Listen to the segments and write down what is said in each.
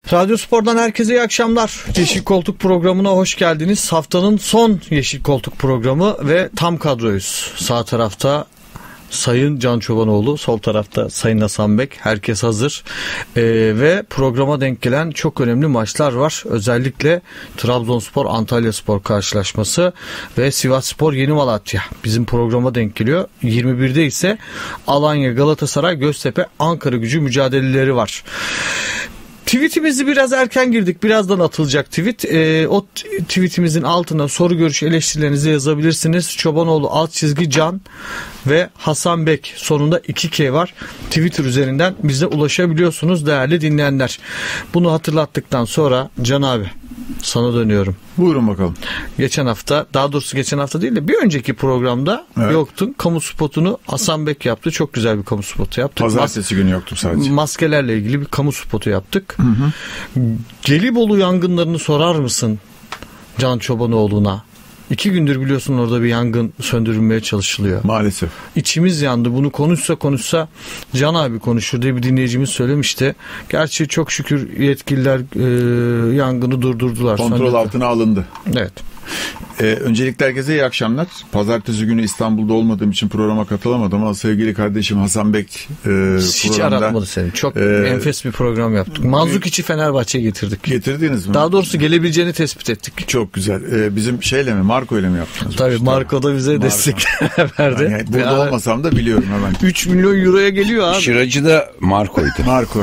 Radyo Spor'dan herkese iyi akşamlar. Yeşil Koltuk programına hoş geldiniz. Haftanın son Yeşil Koltuk programı ve tam kadroyuz. Sağ tarafta Sayın Can Çobanoğlu, sol tarafta Sayın Hasan Bek. Herkes hazır. Ve programa denk gelen çok önemli maçlar var. Özellikle Trabzonspor Antalyaspor karşılaşması ve Sivasspor Yeni Malatya bizim programa denk geliyor. 21'de ise Alanya Galatasaray Göztepe Ankaragücü mücadeleleri var. Tweetimizi biraz erken girdik. Birazdan atılacak tweet. O tweetimizin altına soru, görüş, eleştirilerinizi yazabilirsiniz. Çobanoğlu _Can ve Hasan Bek sonunda 2K var. Twitter üzerinden bize ulaşabiliyorsunuz değerli dinleyenler. Bunu hatırlattıktan sonra Can abi sana dönüyorum. Buyurun bakalım. Geçen hafta, daha doğrusu geçen hafta değil de bir önceki programda yoktun. Kamu spotunu Hasan Bek yaptı. Çok güzel bir kamu spotu yaptık. Pazartesi günü yoktum sadece. Maskelerle ilgili bir kamu spotu yaptık. Gelibolu yangınlarını sorar mısın Can Çobanoğlu'na? 2 gündür biliyorsun orada bir yangın söndürülmeye çalışılıyor. Maalesef. İçimiz yandı. Bunu konuşsa Can abi konuşur diye bir dinleyicimiz söylemişti. Gerçi çok şükür yetkililer yangını durdurdular. Kontrol altına alındı. Evet. Öncelikle herkese iyi akşamlar. Pazartesi günü İstanbul'da olmadığım için programa katılamadım ama sevgili kardeşim Hasan Bek hiç aratmadı seni. Çok enfes bir program yaptık. Manzukiç'i Fenerbahçe'ye getirdik. Getirdiniz mi? Daha doğrusu gelebileceğini tespit ettik. Çok güzel. Bizim Marco ile mi yaptınız? Tabii Marco da bize destek verdi. Yani burada olmasam da biliyorum hemen. 3 milyon euroya geliyor abi. Şıracı da Marco'ydu. Marco.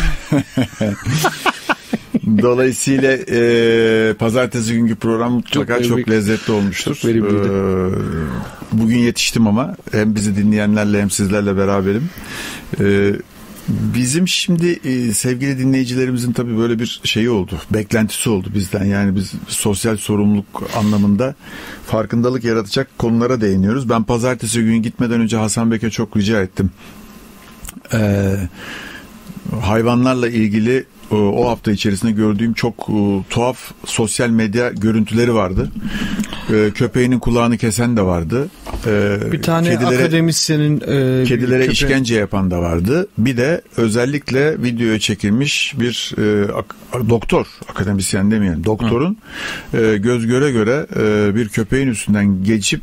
Dolayısıyla pazartesi günkü program mutlaka çok lezzetli olmuştur. Çok bugün yetiştim ama hem bizi dinleyenlerle hem sizlerle beraberim. Bizim şimdi sevgili dinleyicilerimizin tabii böyle bir şeyi oldu. Beklentisi oldu bizden. Yani biz sosyal sorumluluk anlamında farkındalık yaratacak konulara değiniyoruz. Ben pazartesi günü gitmeden önce Hasan Bek'e çok rica ettim. Hayvanlarla ilgili o hafta içerisinde gördüğüm çok tuhaf sosyal medya görüntüleri vardı. Köpeğinin kulağını kesen de vardı. Bir tane akademisyenin kedilere işkence yapan da vardı. Bir de özellikle videoya çekilmiş bir doktor, akademisyen demeyelim, doktorun göz göre göre bir köpeğin üstünden geçip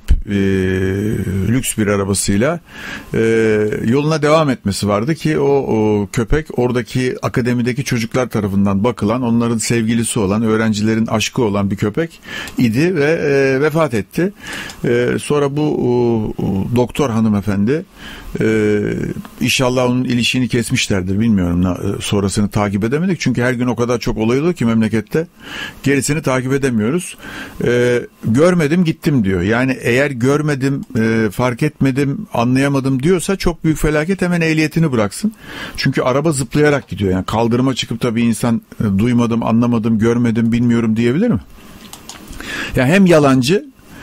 lüks bir arabasıyla yoluna devam etmesi vardı ki o köpek oradaki akademideki çocuklar tarafından bakılan, onların sevgilisi olan, öğrencilerin aşkı olan bir köpek idi ve vefat etti. Sonra bu doktor hanımefendi inşallah onun ilişiğini kesmişlerdir, bilmiyorum, sonrasını takip edemedik çünkü her gün o kadar çok olay oluyor ki memlekette, gerisini takip edemiyoruz. Görmedim gittim diyor. Yani eğer görmedim, fark etmedim, anlayamadım diyorsa çok büyük felaket, hemen ehliyetini bıraksın. Çünkü araba zıplayarak gidiyor. Yani kaldırıma çıkıp da bir insan duymadım, anlamadım, görmedim, bilmiyorum diyebilir mi? Yani hem yalancı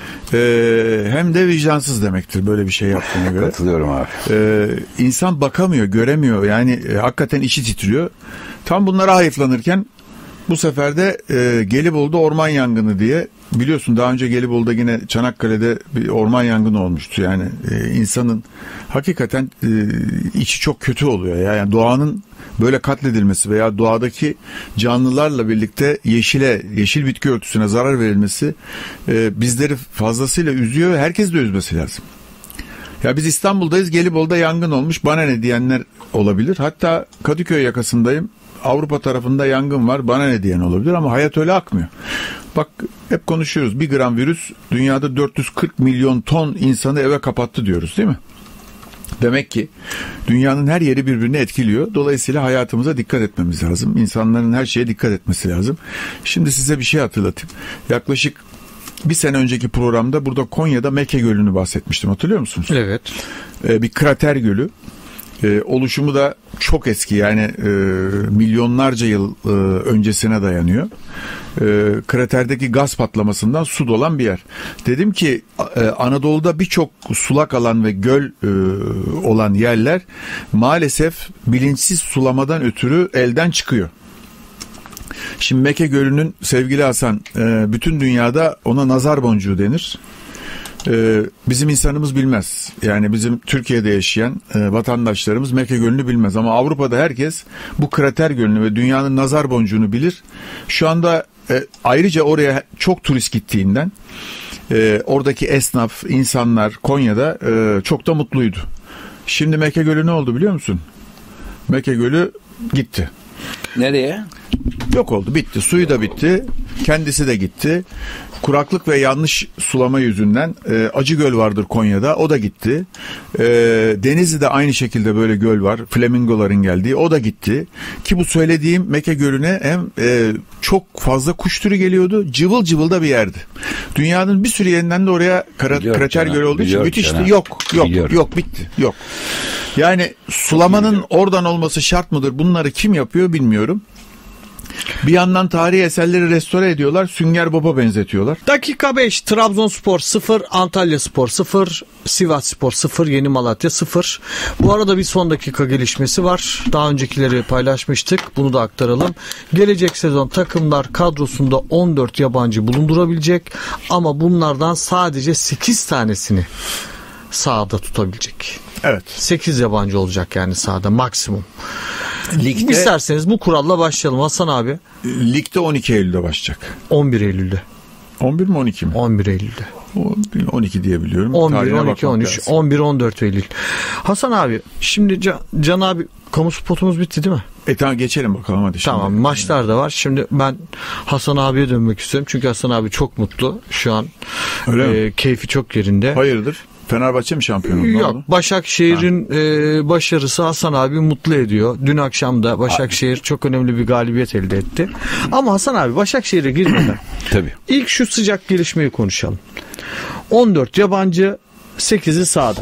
hem de vicdansız demektir böyle bir şey yaptığına göre. Katılıyorum abi. İnsan bakamıyor, göremiyor. Yani hakikaten içi titriyor. Tam bunlara hayıflanırken bu sefer de Gelibolu'da orman yangını diye, biliyorsun daha önce Gelibolu'da yine Çanakkale'de bir orman yangını olmuştu. Yani insanın hakikaten içi çok kötü oluyor. Yani doğanın böyle katledilmesi veya doğadaki canlılarla birlikte yeşil bitki örtüsüne zarar verilmesi bizleri fazlasıyla üzüyor. Herkes de üzmesi lazım. Ya biz İstanbul'dayız, Gelibolu'da yangın olmuş, bana ne diyenler olabilir. Hatta Kadıköy yakasındayım, Avrupa tarafında yangın var, bana ne diyen olabilir ama hayat öyle akmıyor. Bak hep konuşuyoruz, 1 gram virüs dünyada 440 milyon ton insanı eve kapattı diyoruz, değil mi? Demek ki dünyanın her yeri birbirini etkiliyor. Dolayısıyla hayatımıza dikkat etmemiz lazım. İnsanların her şeye dikkat etmesi lazım. Şimdi size bir şey hatırlatayım. Yaklaşık 1 sene önceki programda burada Konya'da Meke Gölü'nü bahsetmiştim. Hatırlıyor musunuz? Evet. Bir krater gölü. Oluşumu da çok eski, yani milyonlarca yıl öncesine dayanıyor. Kraterdeki gaz patlamasından su dolan bir yer. Dedim ki Anadolu'da birçok sulak alan ve göl olan yerler maalesef bilinçsiz sulamadan ötürü elden çıkıyor. Şimdi Meke Gölü'nün, sevgili Hasan, bütün dünyada ona nazar boncuğu denir. bizim insanımız bilmez. Yani bizim Türkiye'de yaşayan vatandaşlarımız Mekke Gölü'nü bilmez. Ama Avrupa'da herkes bu krater gölünü ve dünyanın nazar boncuğunu bilir. Şu anda ayrıca oraya çok turist gittiğinden oradaki esnaf, insanlar Konya'da çok da mutluydu. Şimdi Mekke Gölü ne oldu biliyor musun? Mekke Gölü gitti. Nereye? Yok oldu, bitti. Suyu da bitti. Kendisi de gitti. Kuraklık ve yanlış sulama yüzünden Acıgöl vardır Konya'da. O da gitti. Denizli'de aynı şekilde böyle göl var. Flamingoların geldiği. O da gitti. Ki bu söylediğim Mekke Gölü'ne hem çok fazla kuş türü geliyordu. Cıvıl cıvıl da bir yerdi. Dünyanın bir sürü yerinden de oraya krater gölü olduğu için müthişti. Yok bitti. Yok. Yani sulamanın oradan olması şart mıdır? Bunları kim yapıyor bilmiyorum. Bir yandan tarihi eserleri restore ediyorlar. Sünger Bob'a benzetiyorlar. Dakika 5. Trabzonspor 0, Antalyaspor 0, Sivasspor 0, Yeni Malatya 0. Bu arada bir son dakika gelişmesi var. Daha öncekileri paylaşmıştık. Bunu da aktaralım. Gelecek sezon takımlar kadrosunda 14 yabancı bulundurabilecek ama bunlardan sadece 8 tanesini sahada tutabilecek. Evet. 8 yabancı olacak yani sahada maksimum. Ligde, İsterseniz bu kuralla başlayalım Hasan abi. Ligde 12 Eylül'de başlayacak. 11 Eylül'de. 11 mi 12 mi? 11 Eylül'de. 12 diye biliyorum. 11, 12, 13, 11, 14 Eylül. Hasan abi şimdi Can abi kamu spotumuz bitti değil mi? Tamam geçelim bakalım hadi. Tamam şimdi. Maçlar da var. Şimdi ben Hasan abiye dönmek istiyorum. Çünkü Hasan abi çok mutlu şu an. Keyfi çok yerinde. Hayırdır? Fenerbahçe mi şampiyon oldu? Yok. Başakşehir'in başarısı Hasan abi mutlu ediyor. Dün akşam da Başakşehir çok önemli bir galibiyet elde etti. Ama Hasan abi Başakşehir'e girmeden Tabii. İlk şu sıcak gelişmeyi konuşalım. 14 yabancı, 8'i sahada.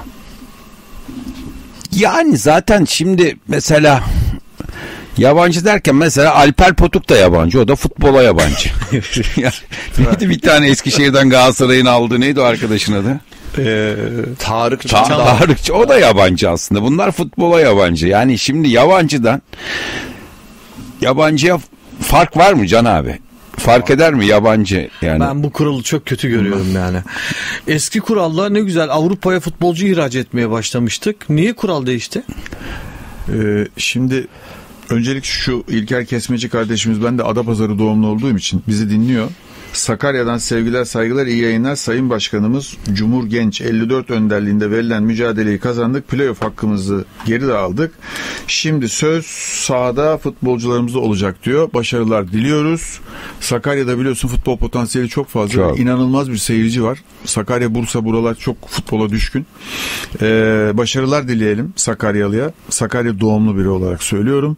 Yani zaten şimdi mesela yabancı derken mesela Alper Potuk da yabancı. O da futbola yabancı. Neydi bir tane Eskişehir'den Galatasaray'ın aldığı neydi o arkadaşın adı? Tarık. O da yabancı aslında. Bunlar futbola yabancı. Yani şimdi yabancıya fark var mı Can abi? Fark eder mi yabancı yani? Ben bu kuralı çok kötü görüyorum yani. Eski kuralla ne güzel Avrupa'ya futbolcu ihraç etmeye başlamıştık. Niye kural değişti? Şimdi öncelik şu İlker Kesmeci kardeşimiz, ben de Adapazarı doğumlu olduğum için bizi dinliyor. Sakarya'dan sevgiler saygılar, iyi yayınlar. Sayın Başkanımız Cumhur Genç 54 önderliğinde verilen mücadeleyi kazandık. Playoff hakkımızı geri de aldık. Şimdi söz sahada futbolcularımızda olacak diyor. Başarılar diliyoruz. Sakarya'da biliyorsun futbol potansiyeli çok fazla. Çok. İnanılmaz bir seyirci var. Sakarya, Bursa buralar çok futbola düşkün. Başarılar dileyelim Sakaryalı'ya. Sakarya doğumlu biri olarak söylüyorum.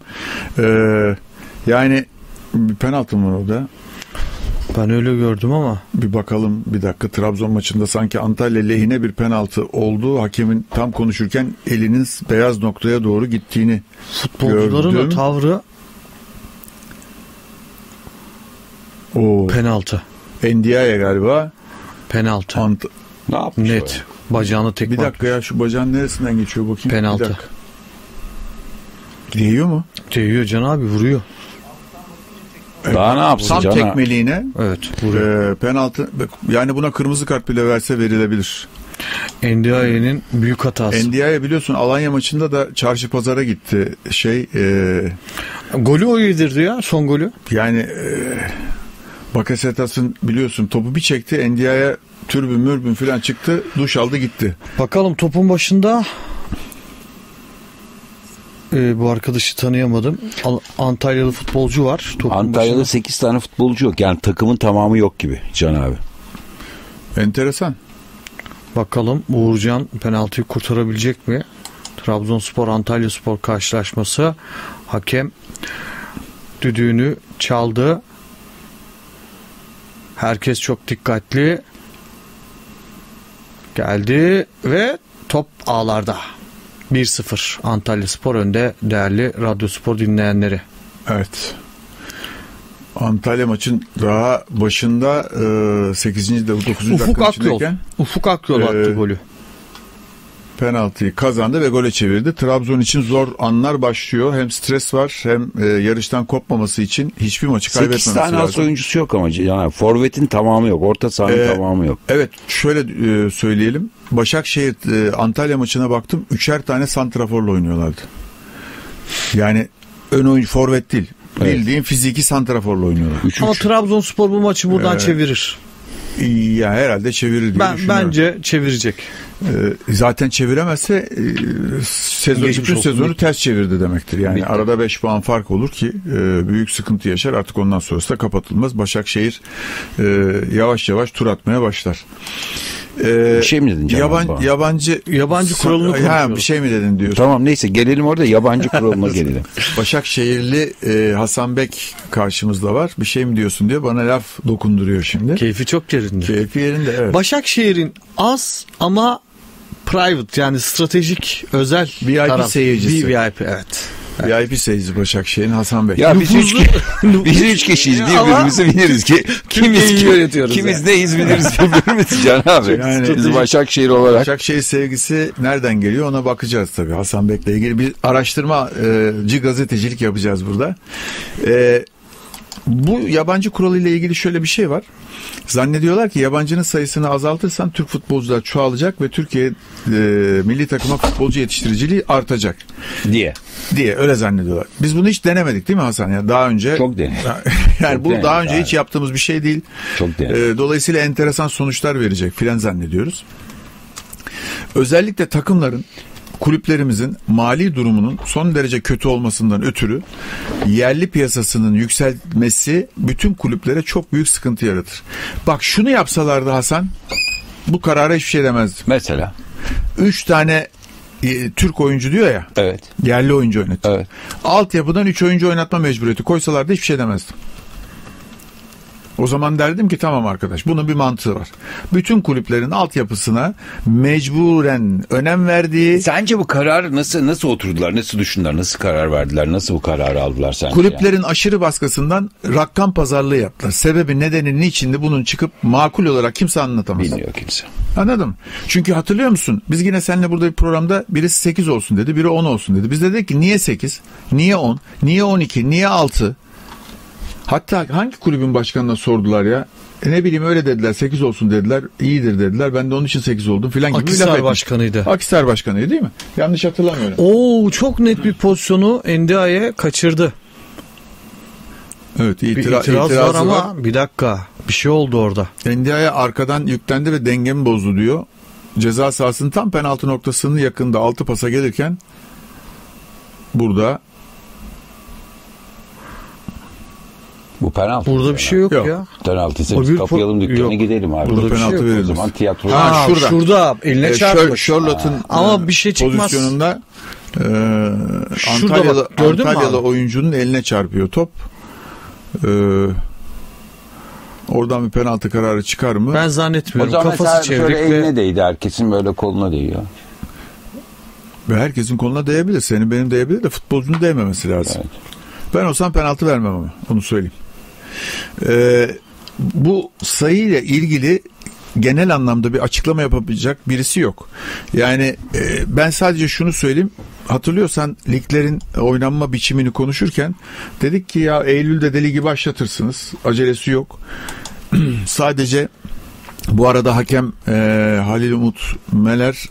Yani bir penaltı mı var orada? Ben öyle gördüm ama. Bir bakalım bir dakika. Trabzon maçında sanki Antalya lehine bir penaltı oldu. Hakemin tam konuşurken elinin beyaz noktaya doğru gittiğini futbolcuların gördüm. da tavrı penaltı. Ndiaye galiba. Penaltı. Ne yapmış Net. Bacağını tekme. Bir dakika ya, şu bacağın neresinden geçiyor bakayım. Penaltı. Değiyor mu? Değiyor Can abi, vuruyor. Daha ne yapsın Tam Can tekmeliğine. Evet, vuruyor. Penaltı, yani buna kırmızı kart bile verse verilebilir. Ndiaye'nin büyük hatası. Ndiaye biliyorsun Alanya maçında da çarşı pazara gitti. Golü o yedirdi ya, son golü. Yani Bakasetas'ın biliyorsun topu bir çekti. Ndiaye türbün mürbün falan çıktı. Duş aldı gitti. Bakalım topun başında bu arkadaşı tanıyamadım. Antalyalı futbolcu var. Antalya'da başında 8 tane futbolcu yok. Yani takımın tamamı yok gibi Can abi. Enteresan. Bakalım Uğurcan penaltıyı kurtarabilecek mi? Trabzonspor Antalyaspor karşılaşması. Hakem düdüğünü çaldı. Herkes çok dikkatli. Geldi ve top ağlarda. 1-0 Antalyaspor önde değerli Radyospor dinleyenleri. Evet. Antalya maçın daha başında 8. 9. dakika içindeyken Ufuk Akyol attı golü. penaltıyı kazandı ve gole çevirdi. Trabzon için zor anlar başlıyor. Hem stres var hem yarıştan kopmaması için hiçbir maçı kaybetmemesi 8 tane lazım. as oyuncusu yok ama. Yani forvetin tamamı yok. Orta sahanın tamamı yok. Evet, şöyle söyleyelim. Başakşehir Antalya maçına baktım. 3'er tane santraforla oynuyorlardı. Yani ön oyuncu forvet değil. Evet. Bildiğin fiziki santraforla oynuyorlar. Ama Trabzonspor bu maçı buradan çevirir. Ya herhalde çevirir diye düşünüyorum. Bence çevirecek. Zaten çeviremezse bütün sezonu ters çevirdi demektir. Yani Bitti. arada 5 puan fark olur ki büyük sıkıntı yaşar. Artık ondan sonrası da kapatılmaz. Başakşehir yavaş yavaş tur atmaya başlar. Bir şey mi dedin canım? Yabancı kuralını konuşuyoruz. Bir şey mi dedin diyorsun? Tamam, neyse gelelim orada yabancı kuralına gelelim. Başakşehirli Hasan Bek karşımızda var. Bir şey mi diyorsun diye bana laf dokunduruyor şimdi. Keyfi çok yerinde. Keyfi yerinde, evet. Başakşehir'in az ama private, yani stratejik, özel VIP taraf. seyircisi. VIP, evet. VIP seyircisi Başakşehir'in Hasan Bey. Ya biz üç kişiyiz, birbirimizi biliriz ki kimiz neyiz biliriz birbirimizi Can abi. Yani biz Başakşehir olarak. Başakşehir sevgisi nereden geliyor ona bakacağız tabii. Hasan Bek'le ilgili bir araştırmacı gazetecilik yapacağız burada. Bu yabancı kuralı ile ilgili şöyle bir şey var. Zannediyorlar ki yabancının sayısını azaltırsan Türk futbolcular çoğalacak ve Türkiye milli takıma futbolcu yetiştiriciliği artacak diye öyle zannediyorlar. Biz bunu hiç denemedik değil mi Hasan? Yani daha önce çok denedik. Yani çok bu denedik, daha önce hiç yaptığımız bir şey değil. Çok denedik. Dolayısıyla enteresan sonuçlar verecek filan zannediyoruz. Özellikle takımların, kulüplerimizin mali durumunun son derece kötü olmasından ötürü yerli piyasasının yükselmesi bütün kulüplere çok büyük sıkıntı yaratır. Bak şunu yapsalardı Hasan, bu karara hiçbir şey demezdim. Mesela 3 tane Türk oyuncu diyor ya. Evet. Yerli oyuncu oynatıyor. Evet. Altyapıdan 3 oyuncu oynatma mecburiyeti koysalardı hiçbir şey demezdim. O zaman derdim ki tamam arkadaş, bunun bir mantığı var. Bütün kulüplerin altyapısına mecburen önem verdiği... Sence bu kararı nasıl oturdular, nasıl düşündüler, nasıl karar verdiler, nasıl bu kararı aldılar sence? Kulüplerin aşırı baskısından rakam pazarlığı yaptılar. Sebebi, nedeni, niçindi bunun çıkıp makul olarak kimse anlatamaz. Bilmiyor kimse. Anladın mı? Çünkü hatırlıyor musun? Biz yine seninle burada bir programda birisi 8 olsun dedi, biri 10 olsun dedi. Biz de dedik ki niye 8, niye 10, niye 12, niye 6? Hatta hangi kulübün başkanına sordular ya? Ne bileyim öyle dediler, 8 olsun dediler, iyidir dediler. Ben de onun için 8 oldum filan gibi. Akhisar başkanıydı. Akhisar başkanıydı değil mi? Yanlış hatırlamıyorum. Çok net bir pozisyonu Ndiaye kaçırdı. Evet, itiraz var ama bir dakika, bir şey oldu orada. Ndiaye arkadan yüklendi ve dengemi bozdu diyor. Ceza sahasının tam penaltı noktasının yakında 6 pasa gelirken burada bu penaltı. Burada bir şey yok ya. Penaltıysa biz kapayalım dükkanı gidelim abi. Burada penaltı şey verilmez. O zaman tiyatro. Şurada eline çarpmış. Charlotte'un ama bir şey çıkmaz. Pozisyonunda gördün mü Antalyalı abi? oyuncunun eline çarpıyor top. Oradan bir penaltı kararı çıkar mı? Ben zannetmiyorum. O zaman Kafası şöyle çevirip eline değdi, herkesin böyle koluna değiyor. Ve herkesin koluna değebilir. Senin benim değebilir de futbolcunun değmemesi lazım. Evet. Ben olsam penaltı vermem ama. Onu söyleyeyim. Bu sayıyla ilgili genel anlamda bir açıklama yapabilecek birisi yok. Yani ben sadece şunu söyleyeyim. Hatırlıyorsan liglerin oynanma biçimini konuşurken dedik ki ya Eylül'de de ligi başlatırsınız. Acelesi yok. Sadece bu arada hakem Halil Umut Meler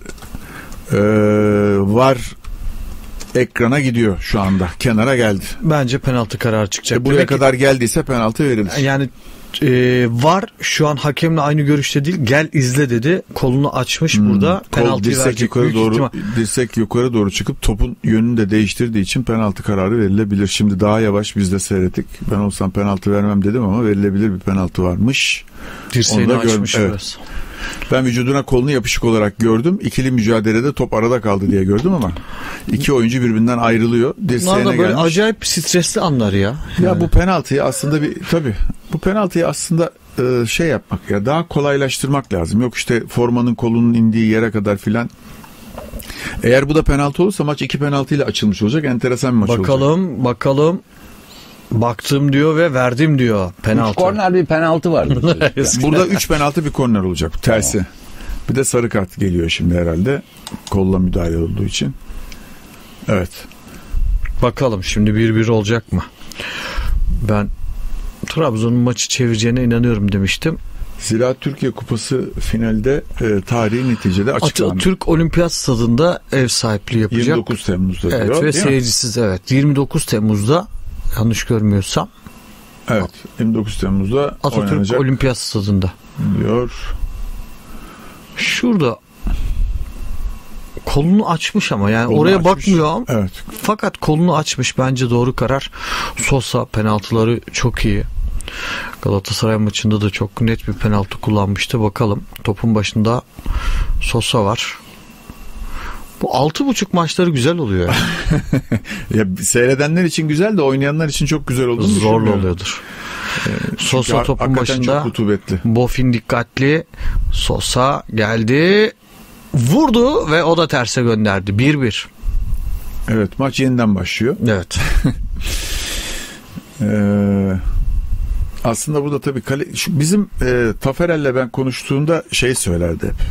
var ekrana gidiyor şu anda. Kenara geldi. Bence penaltı kararı çıkacak. Buraya kadar geldiyse penaltı verilir. Yani var şu an hakemle aynı görüşte değil. Gel izle dedi. Kolunu açmış burada. Penaltıyı verecek büyük ihtimal. Dirsek yukarı doğru çıkıp topun yönünü de değiştirdiği için penaltı kararı verilebilir. Şimdi daha yavaş biz de seyrettik. Ben olsam penaltı vermem dedim ama verilebilir bir penaltı varmış. Dirseğini açmış evet. biraz. Ben vücuduna kolunu yapışık olarak gördüm. İkili mücadelede top arada kaldı diye gördüm ama iki oyuncu birbirinden ayrılıyor. Bunlar da böyle gelmiş. Acayip stresli anlar ya. Ya bu penaltıyı aslında bu penaltıyı aslında şey yapmak ya, daha kolaylaştırmak lazım. Yok işte formanın kolunun indiği yere kadar filan. Eğer bu da penaltı olursa maç 2 penaltıyla açılmış olacak. Enteresan bir maç olacak. Bakalım. Baktım diyor ve verdim diyor penaltı. 3 korner bir penaltı vardı. Burada 3 penaltı bir korner olacak. Tersi. Bir de sarı kart geliyor şimdi herhalde. Kolla müdahale olduğu için. Evet. Bakalım şimdi 1-1 olacak mı? Ben Trabzon'un maçı çevireceğine inanıyorum demiştim. Ziraat Türkiye Kupası finalde tarihi neticede açıklandı. Türk Olimpiyat Stadı'nda ev sahipliği yapacak. 29 Temmuz'da evet, diyor. ve seyircisiz evet. 29 Temmuz'da yanlış görmüyorsam. Evet. 29 Temmuz'da Atatürk oynanacak Olimpiyat Stadı'nda. diyor. Şurada kolunu açmış ama yani Kolunu oraya açmış. bakmıyor. Evet. Fakat kolunu açmış, bence doğru karar. Sosa penaltıları çok iyi. Galatasaray maçında da çok net bir penaltı kullanmıştı. Bakalım, topun başında Sosa var. Bu 6.5 maçları güzel oluyor yani. Ya seyredenler için güzel de oynayanlar için çok güzel olduğunu Zorlu düşünüyorum. oluyordur. Sosa topun hakikaten başında. çok rutubetli. Bofin dikkatli. Sosa geldi. Vurdu ve o da terse gönderdi. 1-1. Evet, maç yeniden başlıyor. Evet. Aslında burada tabii bizim Taferel'le ben konuştuğumda şey söylerdi hep.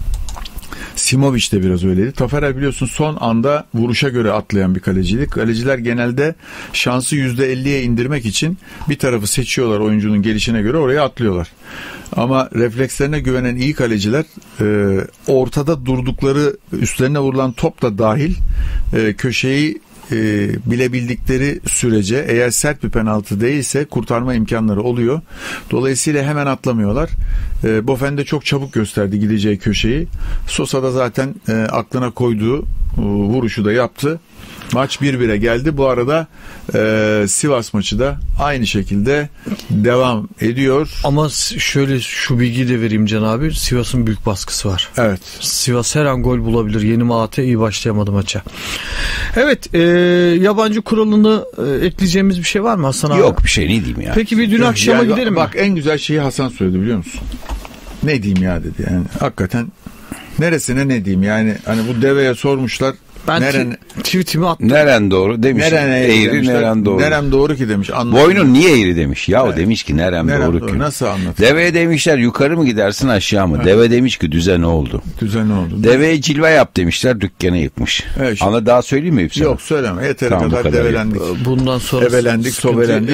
Simovic de biraz öyleydi. Taferel biliyorsun son anda vuruşa göre atlayan bir kaleciydi. Kaleciler genelde şansı %50'ye indirmek için bir tarafı seçiyorlar, oyuncunun gelişine göre oraya atlıyorlar. Ama reflekslerine güvenen iyi kaleciler ortada durdukları, üstlerine vurulan top da dahil köşeyi bilebildikleri sürece, eğer sert bir penaltı değilse kurtarma imkanları oluyor. Dolayısıyla hemen atlamıyorlar. Bofen de çok çabuk gösterdi gideceği köşeyi. Sosa da zaten aklına koyduğu vuruşu da yaptı. Maç 1-1'e geldi. Bu arada Sivas maçı da aynı şekilde devam ediyor. Ama şöyle şu bilgiyi de vereyim Can abi. Sivas'ın büyük baskısı var. Evet. Sivas her an gol bulabilir. Yeni Malatya iyi başlayamadı maça. Evet. Yabancı kuralını ekleyeceğimiz bir şey var mı Hasan abi? Yok bir şey, ne diyeyim ya. Peki bir dün akşama gidelim mi? Bak en güzel şeyi Hasan söyledi, biliyor musun? Ne diyeyim ya dedi yani. Hakikaten neresine ne diyeyim yani, hani bu deveye sormuşlar. Ben tweetimi attım. Neren doğru demiş. Eğri neren doğru. Nerem doğru ki demiş. Boynun niye eğri demiş. Ya o demiş ki nerem doğru ki. Nasıl anlat? Deveye demişler yukarı mı gidersin aşağı mı? Evet. Deve demiş ki düzen oldu. Düzen oldu. Deveye cilve yap demişler, dükkanı yıkmış. Evet, ama daha söyleyeyim mi hepsini? Yok söyleme. Yeteri tamam, kadar develendik. Bundan sonra evelendik, sobelendik.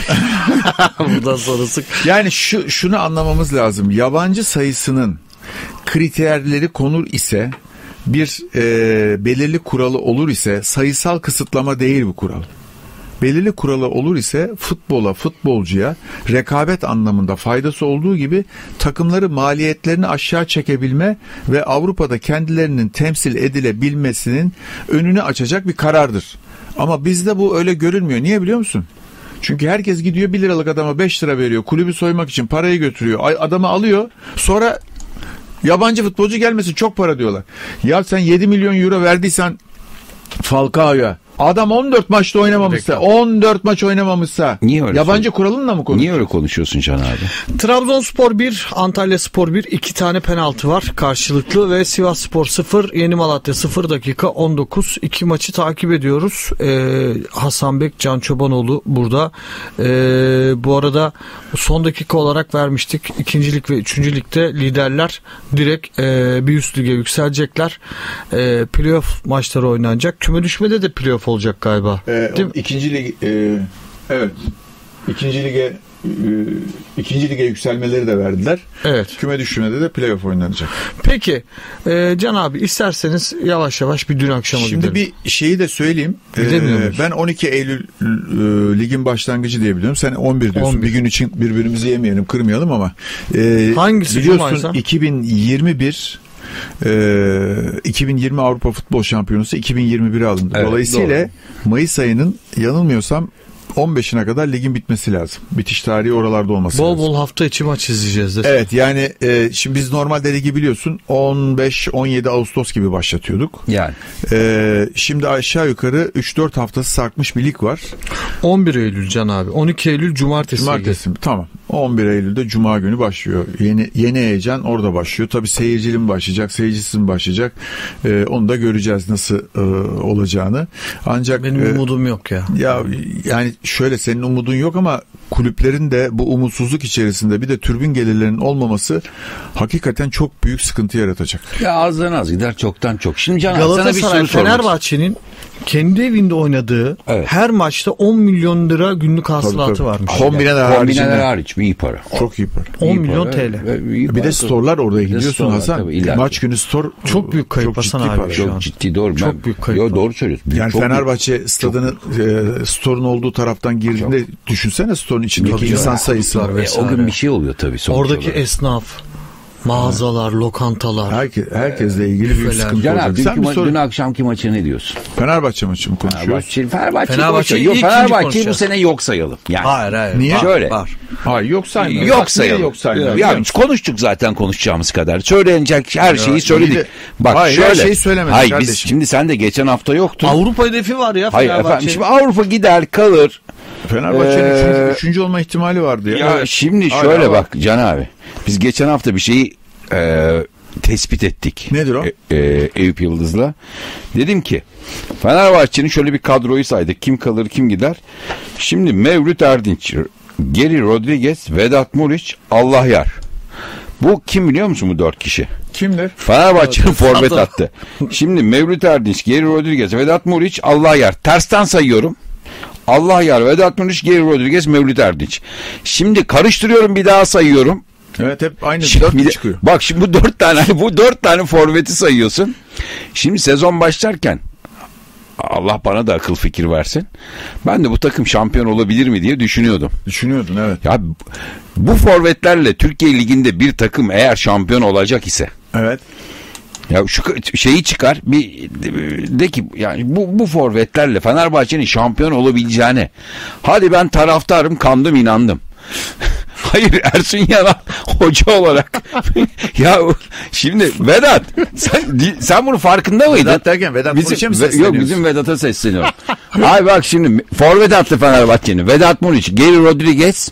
Bundan sonrası. Yani şunu anlamamız lazım. Yabancı sayısının kriterleri konur ise, bir belirli kuralı olur ise, sayısal kısıtlama değil bu kural. Belirli kuralı olur ise futbola, futbolcuya rekabet anlamında faydası olduğu gibi takımları maliyetlerini aşağı çekebilme ve Avrupa'da kendilerinin temsil edilebilmesinin önünü açacak bir karardır. Ama bizde bu öyle görülmüyor. Niye biliyor musun? Çünkü herkes gidiyor 1 liralık adama 5 lira veriyor. Kulübü soymak için parayı götürüyor. Adamı alıyor. Sonra yabancı futbolcu gelmesin, çok para diyorlar. Ya sen 7 milyon euro verdiysen Falcao'ya, adam 14 maçta oynamamışsa, 14 maç oynamamışsa yabancı kuralınla mı konuşuyorsun? Niye öyle konuşuyorsun Can abi? Trabzonspor 1, Antalyaspor 1, 2 tane penaltı var karşılıklı ve Sivasspor 0, Yeni Malatya 0 dakika 19. 2 maçı takip ediyoruz. Hasan Bek, Can Çobanoğlu burada. Bu arada son dakika olarak vermiştik. 2. lig ve 3. ligde liderler direkt bir üst lige yükselecekler. Playoff maçları oynanacak. Küme düşmede de playoff olacak galiba. İkinci lig evet. İkinci lige yükselmeleri de verdiler. Evet. Küme düşmede de playoff oynanacak. Peki Can abi, isterseniz yavaş yavaş bir dün akşama gidelim. Şimdi bir şeyi de söyleyeyim. Ben 12 Eylül ligin başlangıcı diye biliyorum. Sen 11 diyorsun. 11. Bir gün için birbirimizi yemeyelim, kırmayalım ama hangisi biliyorsun 2020 Avrupa Futbol Şampiyonası 2021'e alındı. Evet, dolayısıyla doğru. Mayıs ayının yanılmıyorsam 15'ine kadar ligin bitmesi lazım. Bitiş tarihi oralarda olması lazım. Bol hafta içi maç izleyeceğiz. Evet yani şimdi biz normalde ligi biliyorsun 15-17 Ağustos gibi başlatıyorduk. Yani. Şimdi aşağı yukarı 3-4 haftası sarkmış bir lig var. 11 Eylül Can abi. 12 Eylül Cumartesi. Tamam. 11 Eylül'de Cuma günü başlıyor. Yeni heyecan orada başlıyor. Tabii seyircili mi başlayacak, seyircisiz mi başlayacak? Onu da göreceğiz nasıl olacağını. Ancak benim umudum yok ya. Ya yani şöyle, senin umudun yok ama kulüplerin de bu umutsuzluk içerisinde bir de tribün gelirlerinin olmaması hakikaten çok büyük sıkıntı yaratacak. Ya azdan az gider, çoktan çok. Şimdi Can, sana bir Galatasaray, soru sormak. Fenerbahçe'nin kendi evinde oynadığı her maçta 10 milyon lira günlük hasılatı varmış. Kombineler hariç iyi para. Çok iyi para. 10 milyon TL. Bir de storelar oraya gidiyorsun Hasan. Maç günü store çok büyük kayıp Hasan abi şu an. Çok ciddi, doğru. Çok büyük kayıp. Yo, doğru söylüyorsun. Yani Fenerbahçe stadının store'un olduğu taraftan girdiğinde düşünsene store'un içindeki insan sayısı var. O gün bir şey oluyor tabii. Oradaki esnaf, mağazalar, lokantalar. Herkesle ilgili büyük sıkıntı olacak. Dün akşamki maçı ne diyorsun? Fenerbahçe maçı mı konuşuyoruz? Fenerbahçe'yi bu sene yok sayalım. Yani. Hayır. Niye? Şöyle. Hayır, yok saymayalım. Yok sayalım. Ya konuştuk zaten konuşacağımız kadar. Söylenecek her şeyi söyledik. Bak hayır, şöyle. Her şeyi söylemedik kardeşim. Biz şimdi sen de geçen hafta yoktun. Avrupa hedefi var ya Fenerbahçe. Hayır efendim, şimdi Avrupa gider kalır. Fenerbahçe'nin üçüncü olma ihtimali vardı ya. Ya şimdi şöyle bak Can abi. Biz geçen hafta bir şeyi tespit ettik. Nedir o? Eyüp Yıldız'la. Dedim ki Fenerbahçe'nin şöyle bir kadroyu saydık. Kim kalır kim gider. Şimdi Mevlüt Erdinç, Geri Rodriguez, Vedat Muriç, Allah yar. Bu kim biliyor musun, bu 4 kişi? Kimdir? Fenerbahçe'nin forvet attı. Şimdi Mevlüt Erdinç, Geri Rodriguez, Vedat Muriç, Allah yar. Tersten sayıyorum. Allah yar, Vedat Muriç, Geri Rodriguez, Mevlüt Erdinç. Şimdi karıştırıyorum, bir daha sayıyorum. Evet, hep aynı 4 çıkıyor. Bak şimdi bu 4 tane forveti sayıyorsun. Şimdi sezon başlarken Allah bana da akıl fikir versin. Ben de bu takım şampiyon olabilir mi diye düşünüyordum. Düşünüyordun, evet. Ya bu forvetlerle Türkiye Ligi'nde bir takım eğer şampiyon olacak ise. Evet. Ya şu şeyi çıkar bir de ki yani bu forvetlerle Fenerbahçe'nin şampiyon olabileceğine. Hadi ben taraftarım, kandım, inandım. Hayır, Ersun Yanal hoca olarak ya şimdi Vedat sen bunun farkında mıydın? Vedat derken Vedat Muriç'e mi sesleniyorsun? Yok, bizim Vedat'a sesleniyorum. Ay bak şimdi forvet attı Fenerbahçe'nin. Vedat Muriç, Geri Rodriguez,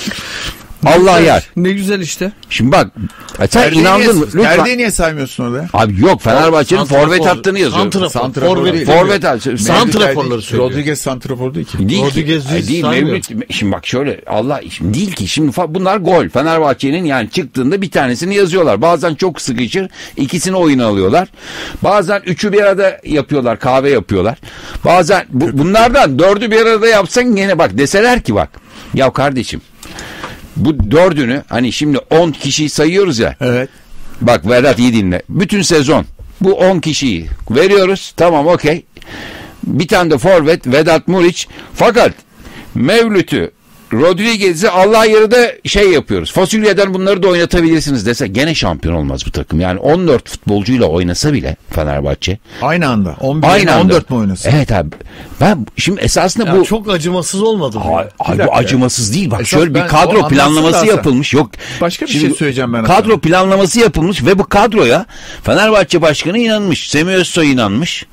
Allah yar. Ne güzel işte. Şimdi bak sen inandın mı? Ferdi'yi niye saymıyorsun orada? Abi yok, Fenerbahçe'nin forvet attığını yazıyor. Forvet santraforları söylüyor. Rodriguez santrafor değil ki. Değil Mevlüt. Şimdi bak şöyle, Allah şimdi değil ki. Şimdi bunlar gol. Fenerbahçe'nin yani çıktığında bir tanesini yazıyorlar. Bazen çok sıkışır, ikisini oyuna alıyorlar. Bazen üçü bir arada yapıyorlar, kahve yapıyorlar. Bazen bunlardan 4'ü bir arada yapsan gene bak deseler ki bak ya kardeşim, bu 4'ünü hani şimdi 10 kişiyi sayıyoruz ya. Evet. Bak Vedat, iyi dinle. Bütün sezon bu 10 kişiyi veriyoruz. Tamam, okey. Bir tane de forvet Vedat Muriç. Fakat Mevlüt'ü, Rodriguez'i, Allah yarıda şey yapıyoruz. Fasulyeden bunları da oynatabilirsiniz dese gene şampiyon olmaz bu takım. Yani 14 futbolcuyla oynasa bile Fenerbahçe. Aynı anda. 14 mu oynasın? Evet abi. Ben şimdi esasında ya bu çok acımasız olmadı mı? Abi bu acımasız değil. Bak esas şöyle bir kadro planlaması yapılmış. Yok. Başka bir şey söyleyeceğim ben. Kadro planlaması yapılmış ve bu kadroya Fenerbahçe Başkanı inanmış. Semih Özsoy inanmış.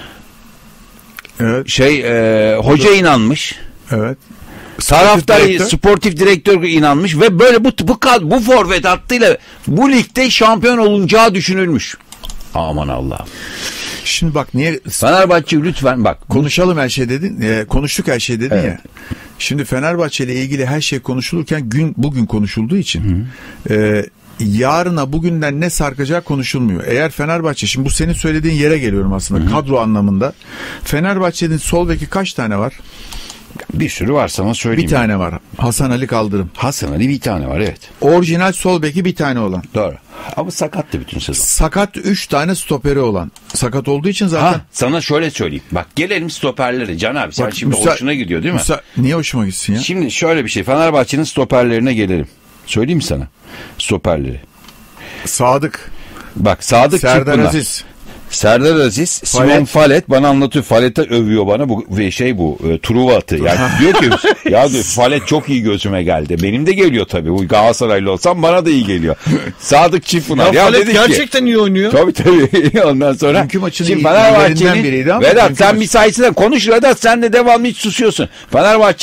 Evet. Hoca inanmış. Evet. Taraftar, sportif direktör inanmış ve böyle bu forvet hattıyla bu ligde şampiyon olunacağı düşünülmüş. Aman Allah'ım. Şimdi bak niye Fenerbahçe lütfen bak konuşalım her şey dedin. Konuştuk her şey dedin ya. Şimdi Fenerbahçe ile ilgili her şey konuşulurken bugün konuşulduğu için yarına bugünden ne sarkacağı konuşulmuyor. Eğer Fenerbahçe, şimdi bu senin söylediğin yere geliyorum aslında, kadro anlamında. Fenerbahçe'nin sol beki kaç tane var? Bir sürü var, sana söyleyeyim. Bir tane var. Hasan Ali Kaldırım. Hasan Ali bir tane var, evet. Orijinal sol beki bir tane olan. Doğru. Ama sakattı bütün sezon. Sakat 3 tane stoperi olan. Sakat olduğu için zaten. Sana şöyle söyleyeyim. Bak gelelim stoperlere. Can abi sen şimdi hoşuna gidiyor değil mi? Niye hoşuma gitsin ya? Şimdi şöyle bir şey. Fenerbahçe'nin stoperlerine gelelim. Söyleyeyim mi sana? Stoperleri. Sadık. Bak Sadık, Serdar Aziz. Serdar Aziz, Simon Fallet bana anlatıyor. Fallet'e övüyor bana bu Truva atı. Yani diyor ki ya diyor Fallet çok iyi gözüme geldi. Benim de geliyor tabii. Bu Galatasaraylı olsam bana da iyi geliyor. Sadık Çiftpınar. Ya Fallet gerçekten iyi oynuyor. Tabii. Ondan sonra dünkü maçın şimdi Fenerbahçe'nin biriydi ama Vedat sen bir sayesinde konuş Vedat, sen de devamlı hiç susuyorsun. Fenerbahçe'nin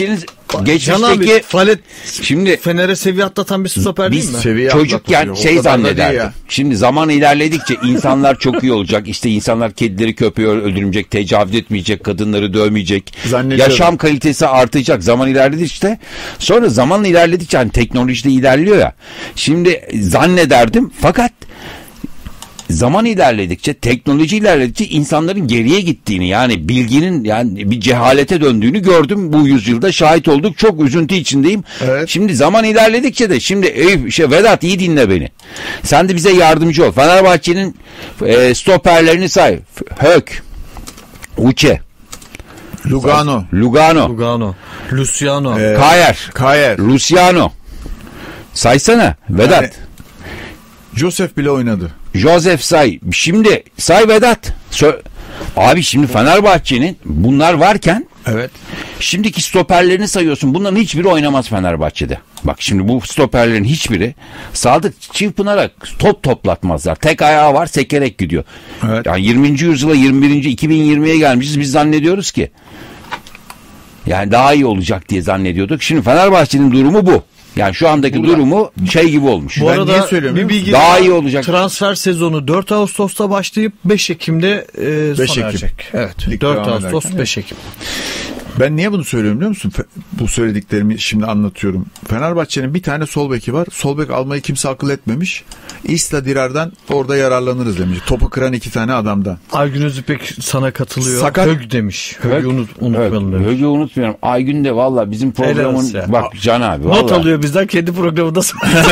geçmişteki Falet şimdi Fener'e seviye atlatan bir stoper değil biz mi? Seviye çocukken atlatıyor. O şey kadar da değil zannederdik. ya. Şimdi zaman ilerledikçe insanlar çok iyi olacak. İşte insanlar kedileri köpeği öldürmeyecek, tecavüz etmeyecek, kadınları dövmeyecek. Zannediyorum. Yaşam kalitesi artacak zaman ilerledikçe. Sonra zaman ilerledikçe hani teknoloji de ilerliyor ya. Şimdi zannederdim fakat zaman ilerledikçe, teknoloji ilerledikçe insanların geriye gittiğini, yani bilginin yani bir cehalete döndüğünü gördüm bu yüzyılda, şahit olduk. Çok üzüntü içindeyim. Evet. Şimdi zaman ilerledikçe de şimdi Vedat iyi dinle beni. Sen de bize yardımcı ol. Fenerbahçe'nin stoperlerini say. Hök, Uçe, Lugano, Lugano, Luciano, Kayer, Luciano. Saysana Vedat. Yani, Joseph bile oynadı. Joseph say. Şimdi say Vedat. Abi şimdi Fenerbahçe'nin bunlar varken Evet. şimdiki stoperlerini sayıyorsun. Bunların hiçbiri oynamaz Fenerbahçe'de. Bak şimdi bu stoperlerin hiçbiri Sadık Çiğpınar'a top toplatmazlar. Tek ayağı var, sekerek gidiyor. Evet. Yani 20. yüzyıla 2020'ye gelmişiz. Biz zannediyoruz ki yani daha iyi olacak diye zannediyorduk. Şimdi Fenerbahçe'nin durumu bu. Yani şu andaki durumu şey gibi olmuş. Bu Ben arada niye söylüyorum bir bilgi daha iyi olacak. Transfer sezonu 4 Ağustos'ta başlayıp 5 Ekim'de 5 sona Ekim. erecek. Evet. Lig 4 devam Ağustos ederken. 5 Ekim. Ben niye bunu söylüyorum biliyor musun? Bu söylediklerimi şimdi anlatıyorum. Fenerbahçe'nin bir tane sol beki var. Sol bek almayı kimse akıl etmemiş. İsla Dirar'dan orada yararlanırız demiş. Topu kıran 2 tane adamdan. Aygün Özüpek sana katılıyor. Sakat- Hög demiş. Hög'ü unutmayalım demiş. Hög'ü unutmuyorum. Aygün de valla bizim programın olsun ya. bak Can abi. Not vallahi. alıyor bizden, kendi programında.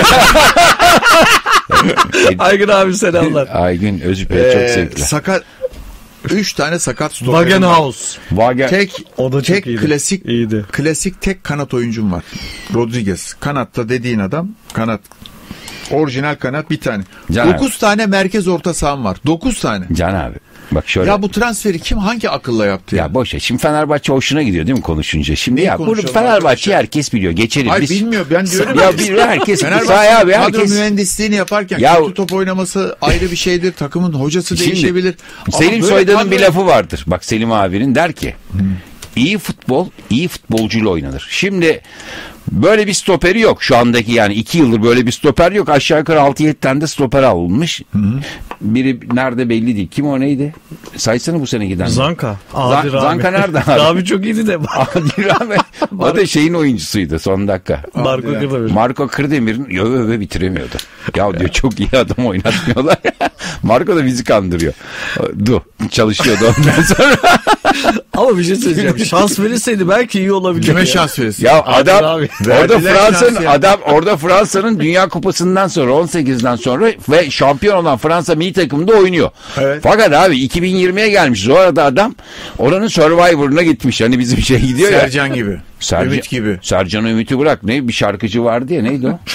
Aygün abi selamlar. Aygün Özüpek çok sevgiler. Sakat 3 tane sakat stoperim var. Wagenhaus. Tek O da çok tek iyiydi. klasik İyiydi. klasik tek kanat oyuncum var. Rodriguez. Kanatta dediğin adam kanat. Orijinal kanat bir tane. Can 9 tane merkez orta saham var. 9 tane. Can abi. Bak şöyle. Ya bu transferi kim hangi akılla yaptı ya? Ya boş ver. Şimdi Fenerbahçe hoşuna gidiyor değil mi konuşunca? Şimdi Neyi ya bunu konuşalım Fenerbahçe arkadaşlar? herkes biliyor. Geçelim Hayır biz. bilmiyor. Ben diyorum Ya bir herkes Fenerbahçe sahaya abi kadro herkes. mühendisliğini yaparken Ya- kötü top oynaması ayrı bir şeydir. Takımın hocası Şimdi, değişebilir. Ama Selim böyle Soydan'ın bir kadro- lafı vardır. Bak Selim abinin der ki iyi futbol iyi futbolcuyla oynanır. Şimdi böyle bir stoperi yok şu andaki, yani 2 yıldır böyle bir stoper yok. Aşağı yukarı 6-7 tane de stoper alınmış. Biri nerede belli değil. Kim o, neydi? Saysana bu sene giden. Zanka. Adi Rami. Zanka nerede abi? Rami çok iyiydi de. Adi Rami. O da şeyin oyuncusuydu son dakika. Marco Kırdemir. Marco Kırdemir'in öve bitiremiyordu. Ya diyor çok iyi adam oynatmıyorlar. Marco da bizi kandırıyor. Çalışıyordu ondan sonra. Ama bir şey söyleyeceğim. Şans verirseydi belki iyi olabilir. Kime şans verirsin? Ya adam abi. Verdiler şansı ya. orada Fransa'nın Dünya Kupası'ndan sonra 18'den sonra ve şampiyon olan Fransa milli takımında oynuyor. Evet. Fakat abi 2020'ye gelmiş. O arada adam oranın Survivor'ına gitmiş. Hani bizim şey gidiyor ya. Sercan gibi. Ümit gibi. Sercan Ümit'i bırak. Ne bir şarkıcı vardı ya, neydi o?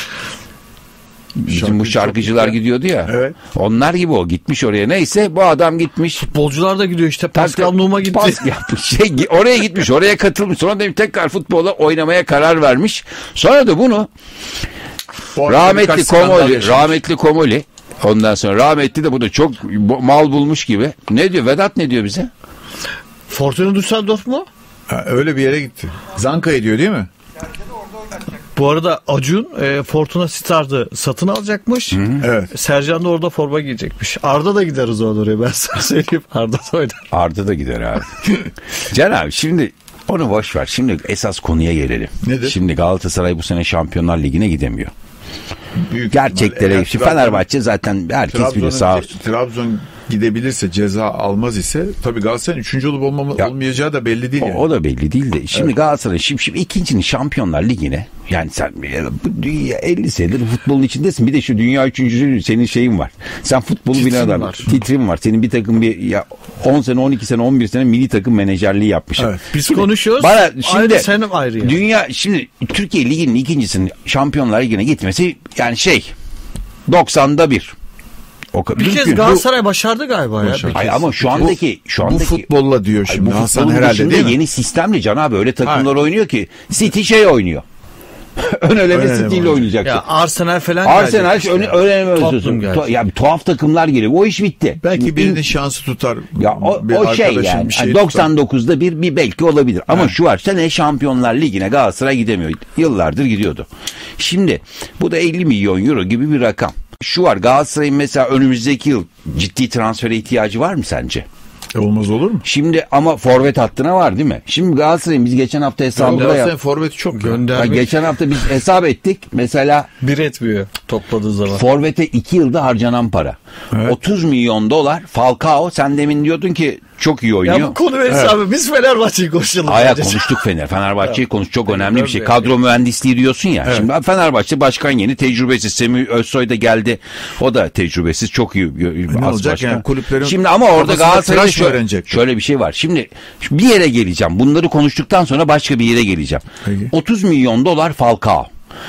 Bizim bu şarkıcılar gidiyordu ya. Evet. Onlar gibi o gitmiş oraya. Neyse bu adam gitmiş. Futbolcular da gidiyor işte. Pascal Nouma gitti. Pas yapmış. Oraya gitmiş, oraya katılmış. Sonra demiş tekrar futbola oynamaya karar vermiş. Sonra da bunu Bu arada birkaç skandal yaşamış. rahmetli Komoli. Ondan sonra rahmetli de bu da çok mal bulmuş gibi. Ne diyor Vedat, ne diyor bize? Fortuna Düsseldorf mu? Ha, öyle bir yere gitti. Zanka ediyor değil mi? Bu arada Acun Fortuna Star'dı satın alacakmış. Evet. Sercan da orada forma giyecekmiş. Arda da gider o zaman oraya, ben sana söyleyeyim. Arda da oynar. Arda da gider abi. Can abi şimdi onu boş ver. Şimdi esas konuya gelelim. Nedir? Şimdi Galatasaray bu sene Şampiyonlar Ligi'ne gidemiyor. Büyük Gerçekleri. ihtimalle. Şimdi Fenerbahçe zaten herkes biliyor, sağ olsun. Trabzon gidebilirse, ceza almaz ise tabii Galatasaray'ın 3. olup olmayacağı da belli değil. Yani. O da belli değil de. Şimdi Galatasaray şimdi ikincinin Şampiyonlar Ligi'ne, yani sen bu dünya 50 senedir futbolun içindesin. Bir de şu dünya üçüncüsü senin şeyin var. Sen futbolu Titrin bilen adam. var. Titrin var. Senin bir takım 10 sene, 12 sene, 11 sene milli takım menajerliği yapmışsın. Evet. Biz konuşuyoruz. Bana şimdi Sen ayrı yani. dünya şimdi Türkiye Ligi'nin ikincisinin Şampiyonlar Ligi'ne gitmesi yani 90'da bir. Bir kez Galatasaray başardı galiba ya. Ay ama şu andaki Bu futbolla diyor şimdi bu Hasan futbolun herhalde dışında değil mi? yeni sistemli Can abi, öyle takımlar oynuyor ki City oynuyor. ön eleme Ön eleme stiliyle oynayacaksın. Ya Arsenal falan Arsenal gelecek işte. ön eleme Tottenham özlüyorsun. gelecek. Ya bir tuhaf takımlar geliyor. O iş bitti. Belki birinin şansı tutar. Ya Bir o şey arkadaşın yani. bir şey Yani 99'da bir belki olabilir. Ama şu var, sene Şampiyonlar Ligi'ne Galatasaray gidemiyor. Yıllardır gidiyordu. Şimdi bu da 50 milyon euro gibi bir rakam. Şu var, Galatasaray'ın mesela önümüzdeki yıl ciddi transfere ihtiyacı var mı sence? Olmaz olur mu? Şimdi ama forvet hattına var değil mi? Şimdi Galatasaray'ın biz geçen hafta hesabında Galatasaray'ın forveti çok Göndermek geçen hafta biz hesap ettik. Mesela bir etmiyor topladığı zaman. forvete 2 yılda harcanan para. Evet. 30 milyon dolar Falcao, sen demin diyordun ki çok iyi oynuyor. Ya bu konu hesabı biz Fenerbahçe'yi konuşalım. Aya sadece. konuştuk Fenerbahçe'yi konuş, çok önemli bir şey. Tabii. Kadro mühendisliği diyorsun ya. Şimdi Fenerbahçe başkan yeni, tecrübesiz. Semih Özsoy da geldi. O da tecrübesiz. Çok iyi. Ne olacak yani, kulüplerin Şimdi ama orada kafasında Galatasaray'da tıraş mı öğrenecek? şöyle bir şey var. Şimdi bir yere geleceğim. Bunları konuştuktan sonra başka bir yere geleceğim. Peki. 30 milyon dolar Falcao.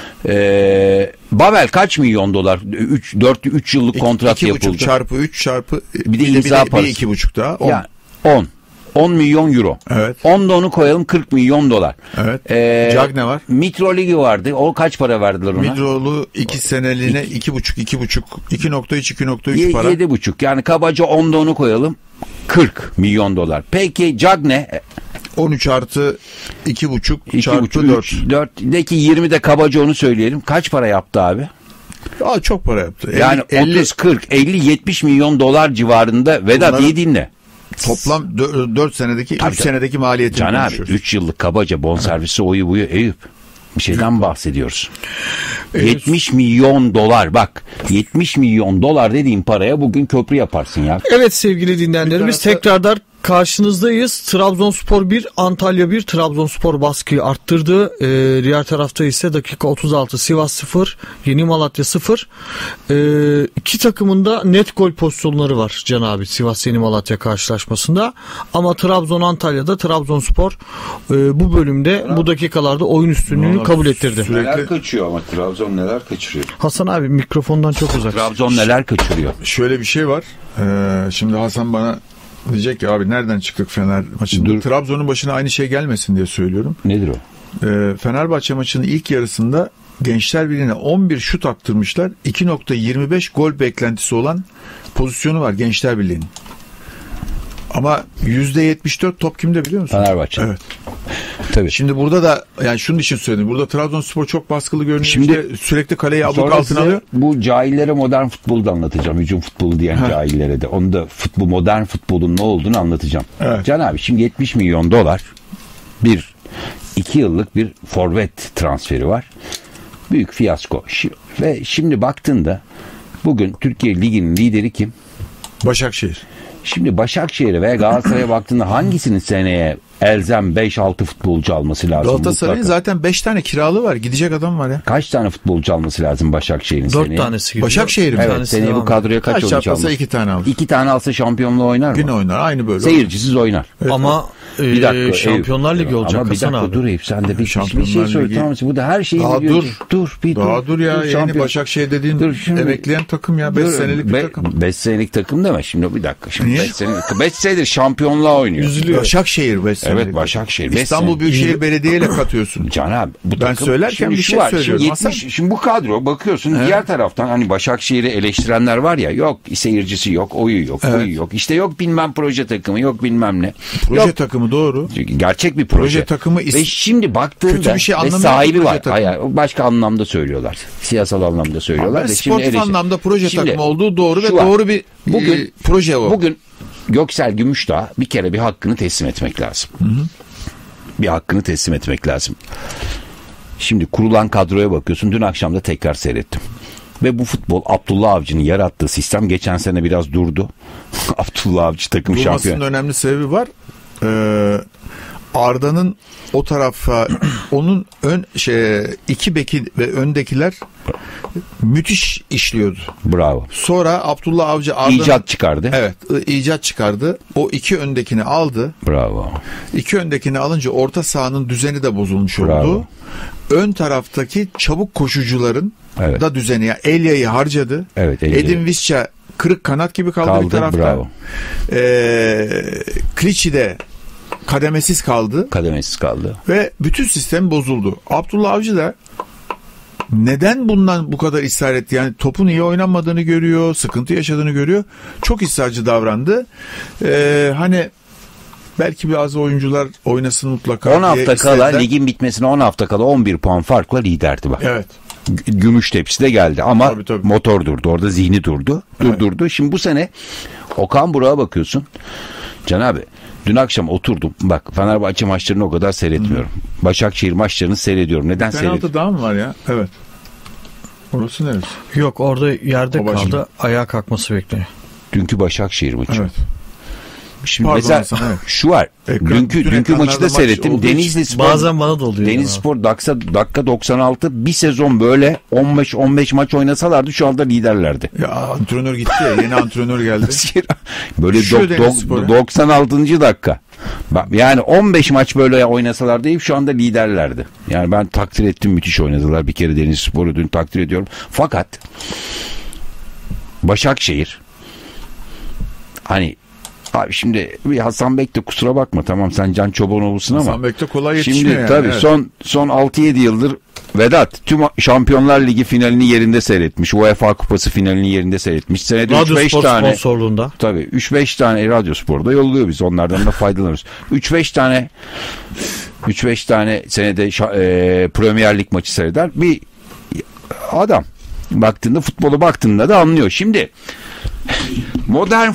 Babel kaç milyon dolar? 3 yıllık kontrat 2,5 yapıldı. çarpı 3 çarpı Bir de imza parası. 2,5 daha. 10. Yani 10 milyon euro. Evet. 10'da onu koyalım, 40 milyon dolar. Evet. Cagne var. Mitro Ligi vardı. O kaç para verdiler ona? Mitroğlu 2 seneliğine 2,3 para. 7,5. Yani kabaca 10'da onu koyalım. 40 milyon dolar. Peki Cagne 13 artı 2,5 çarpı 2,5 4. 4 de ki 20 de kabaca onu söyleyelim. Kaç para yaptı abi? Aa, çok para yaptı. Yani 30, 40, 50, 70 milyon dolar civarında. Vedat Bunların iyi dinle. Toplam 4 senedeki 3 senedeki maliyetini Can abi konuşuyoruz. 3 yıllık kabaca bonservisi oyu buyu Eyüp. Bir şeyden bahsediyoruz. 70 milyon dolar, bak 70 milyon dolar dediğin paraya bugün köprü yaparsın ya. Evet sevgili dinleyenlerimiz, tekrardan karşınızdayız. Trabzonspor 1, Antalya 1. Trabzonspor baskıyı arttırdı. Diğer tarafta ise dakika 36 Sivas 0, Yeni Malatya 0. İki takımın da net gol pozisyonları var Can abi, Sivas Yeni Malatya karşılaşmasında. Ama Trabzon Antalya'da Trabzonspor bu bölümde bu dakikalarda oyun üstünlüğünü kabul ettirdi. Neler kaçıyor ama Trabzon neler kaçırıyor. Hasan abi mikrofondan çok uzak. Trabzon neler kaçırıyor. Şöyle bir şey var. Şimdi Hasan bana diyecek ki abi nereden çıktık Fener maçında? Trabzon'un başına aynı şey gelmesin diye söylüyorum. Nedir o? Fenerbahçe maçının ilk yarısında Gençler Birliği'ne 11 şut attırmışlar. 2.25 gol beklentisi olan pozisyonu var Gençler Birliği'nin. Ama %74 top kimde biliyor musun? Fenerbahçe. Evet. Tabii. Şimdi burada da yani şunun için söyledim. Burada Trabzonspor çok baskılı görünüyor. Şimdi İşte sürekli kaleyi abluk sonra altına alıyor. bu cahillere modern futbolu da anlatacağım. Hücum futbolu diyen cahillere de. Onu da modern futbolun ne olduğunu anlatacağım. Evet. Can abi şimdi 70 milyon dolar 2 yıllık bir forvet transferi var. Büyük fiyasko. Ve şimdi baktığında bugün Türkiye Ligi'nin lideri kim? Başakşehir. Şimdi Başakşehir'e veya Galatasaray'a baktığında hangisinin seneye elzem 5-6 futbolcu alması lazım? Galatasaray'ın mutlaka? zaten 5 tane kiralı var. Gidecek adam var ya. Kaç tane futbolcu alması lazım Başakşehir'in 4 seneye? tanesi gidiyor. Başakşehir'in mi? Bir Evet, tanesi seneye devam bu kadroya kaç Kaç oyuncu çarpasa almış? 2 tane alır. 2 tane alsa şampiyonluğu oynar mı? Yine oynar. Aynı böyle. Seyircisiz oynar. Ama Bir dakika, Şampiyonlar Eyüp. Ligi olacak Ama bir Hasan dakika abi. dur Eyüp, sen de bir Şampiyonlar şey söyle, Ligi. tamam mı? Bu da her şeyi Daha biliyor. dur. Bir Daha dur ya. Yeni şampiyon. Başakşehir dediğin Dur şimdi. emekleyen takım ya. 5 senelik bir takım. 5 senelik takım deme şimdi, bir dakika. Şimdi Niye? 5 senedir şampiyonluğa oynuyor. Üzülüyor. Başakşehir 5 senelik. Evet, Başakşehir. Beş İstanbul sene. Büyükşehir Belediye ile katıyorsun. Can abi bu Ben takım, söylerken şimdi bir şu şey var, söylüyorum. Şimdi, Hasan. şimdi bu kadro bakıyorsun diğer taraftan hani Başakşehir'i eleştirenler var ya, yok seyircisi yok, oyu yok, Evet. oyu yok. İşte yok bilmem proje takımı, yok bilmem ne. Proje Yok, takımı doğru. gerçek bir proje. Proje takımı Ve şimdi baktığında kötü bir şey ve anlamıyor sahibi proje var. takımı. Hayır, başka anlamda söylüyorlar. Siyasal anlamda söylüyorlar. Ama da sportif şimdi anlamda proje Şimdi takımı olduğu doğru ve şu var. doğru bir Bugün- proje o. Bugün Göksel Gümüşdağ bir kere bir hakkını teslim etmek lazım. Bir hakkını teslim etmek lazım. Şimdi kurulan kadroya bakıyorsun. Dün akşam da tekrar seyrettim. Ve bu futbol, Abdullah Avcı'nın yarattığı sistem geçen sene biraz durdu. Abdullah Avcı takım Durmasının şampiyon. önemli sebebi var. Arda'nın o tarafa onun iki beki ve öndekiler müthiş işliyordu. Bravo. Sonra Abdullah Avcı Arda'nın İcat çıkardı. Evet, icat çıkardı. O iki öndekini aldı. Bravo. İki öndekini alınca orta sahanın düzeni de bozulmuş Bravo. oldu. Ön taraftaki çabuk koşucuların Evet. da düzeni. Yani Elya'yı harcadı. Evet, Elya'yı. Edin Visca kırık kanat gibi kaldı bir tarafta. Bravo. Clichy de kademesiz kaldı Kademesiz kaldı. ve bütün sistem bozuldu. Abdullah Avcı da neden bundan bu kadar ısrar etti? Yani topun iyi oynanmadığını görüyor, sıkıntı yaşadığını görüyor. Çok ısrarcı davrandı. Hani belki bazı oyuncular oynasın mutlaka 10 hafta kala ligin bitmesine 10 hafta kala 11 puan farkla liderdi bak. Evet. Gümüştepsi de geldi ama tabii. motor durdu. Orada zihni durdu. Durdurdu. Şimdi bu sene Okan Burak'a bakıyorsun. Can abi dün akşam oturdum. Bak Fenerbahçe maçlarını o kadar seyretmiyorum. Başakşehir maçlarını seyrediyorum. Neden seyrediyorum? Penaltı daha mı var ya? Evet. Orası neresi? Yok, orada yerde O başka. kaldı. Ayağa kalkması bekleniyor. Dünkü Başakşehir maçı. Evet. Şimdi Pardon mesela Hasan, evet. şu var. Bütün Dünkü ekranlarda maçı da maç seyrettim. olduğu için Denizli Spor Bazen bana da oluyor. Denizli Spor dakika 96 bir sezon böyle 15 maç oynasalardı şu anda liderlerdi. Ya antrenör gitti ya. Yeni antrenör geldi. Böyle Şu Denizli Spor'a. 96. dakika. Yani 15 maç böyle oynasalar deyip şu anda liderlerdi. Yani ben takdir ettim, müthiş oynadılar. Bir kere Denizli Spor'u dün takdir ediyorum. Fakat Başakşehir hani abi şimdi bir Hasan Bek de kusura bakma, tamam sen Can Çobanoğlu'sun ama Hasan Bek de kolay yetişmiyor şimdi yani. tabii Evet. son 6-7 yıldır Vedat tüm Şampiyonlar Ligi finalini yerinde seyretmiş. UEFA Kupası finalini yerinde seyretmiş. Senede Radyo 3-5 Spor tane sponsorluğunda. tabii 3-5 tane Radyo Spor'da yolluyor, biz onlardan da faydalanıyoruz. 3-5 tane senede Premier Lig maçı seyreder. Bir adam futbolu baktığında da anlıyor. Şimdi modern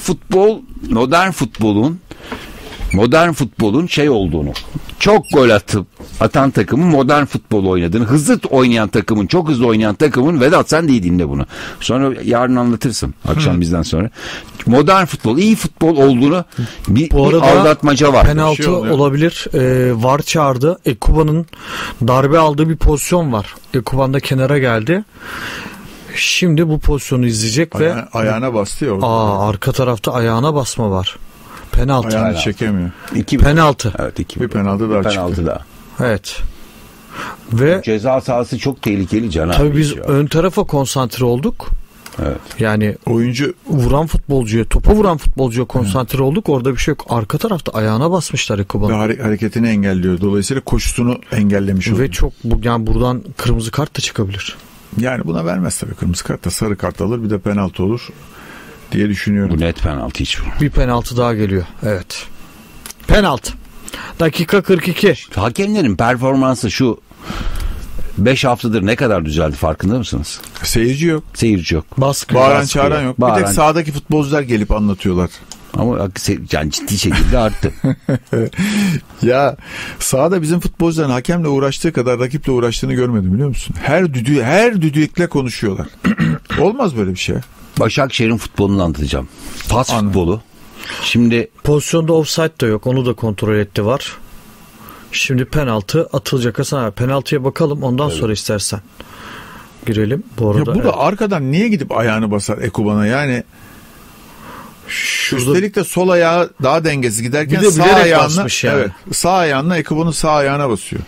futbolun şey olduğunu, çok gol atan takımın modern futbol oynadığını, çok hızlı oynayan takımın, Vedat sen de iyi dinle bunu. Sonra yarın anlatırsın akşam bizden sonra. Modern futbol, iyi futbol olduğunu bir aldatmaca var. Penaltı şey olabilir. VAR çağırdı. Ekuba'nın darbe aldığı bir pozisyon var. Ekuban da kenara geldi. Şimdi bu pozisyonu izleyecek ve ayağına bastı ya. arka tarafta ayağına basma var. Penaltı. Ayağını çekemiyor. Penaltı. Evet, Bir penaltı daha çıktı. daha. Evet. Ve Ceza sahası çok tehlikeli Can abi. tabii biz ön tarafa konsantre olduk. Evet. Yani Oyuncu topa vuran futbolcuya konsantre olduk. Orada bir şey yok. Arka tarafta ayağına basmışlar Ekuba'nın. hareketini engelliyor. Dolayısıyla koşusunu engellemiş oluyor. Ve yani buradan kırmızı kart da çıkabilir. Yani buna vermez tabii kırmızı kart da, sarı kart alır, bir de penaltı olur diye düşünüyorum. Bu net penaltı hiç. Bir penaltı daha geliyor. Evet. Penaltı. Dakika 42. Hakemlerin performansı şu 5 haftadır ne kadar düzeldi farkında mısınız? Seyirci yok. Seyirci yok. Baskı. Bağıran çağıran yok. Bir Bağıran. tek sahadaki futbolcular gelip anlatıyorlar. Ama yani ciddi şekilde arttı. Ya sahada bizim futbolcuların hakemle uğraştığı kadar rakiple uğraştığını görmedim, biliyor musun? Her düdükle konuşuyorlar. Olmaz böyle bir şey. Başakşehir'in futbolunu anlatacağım. Pas futbolu. Şimdi Pozisyonda offside da yok. Onu da kontrol etti var. Şimdi penaltı atılacak Hasan abi. Penaltıya bakalım, ondan sonra istersen girelim. Bu arada Ya burada arkadan niye gidip ayağını basar Ekuban'a yani? Üstelik de sol ayağı daha dengesiz giderken bir de sağ bilerek ayağına basmış yani. evet, sağ ayağına Ekuban'ın sağ ayağına basıyor.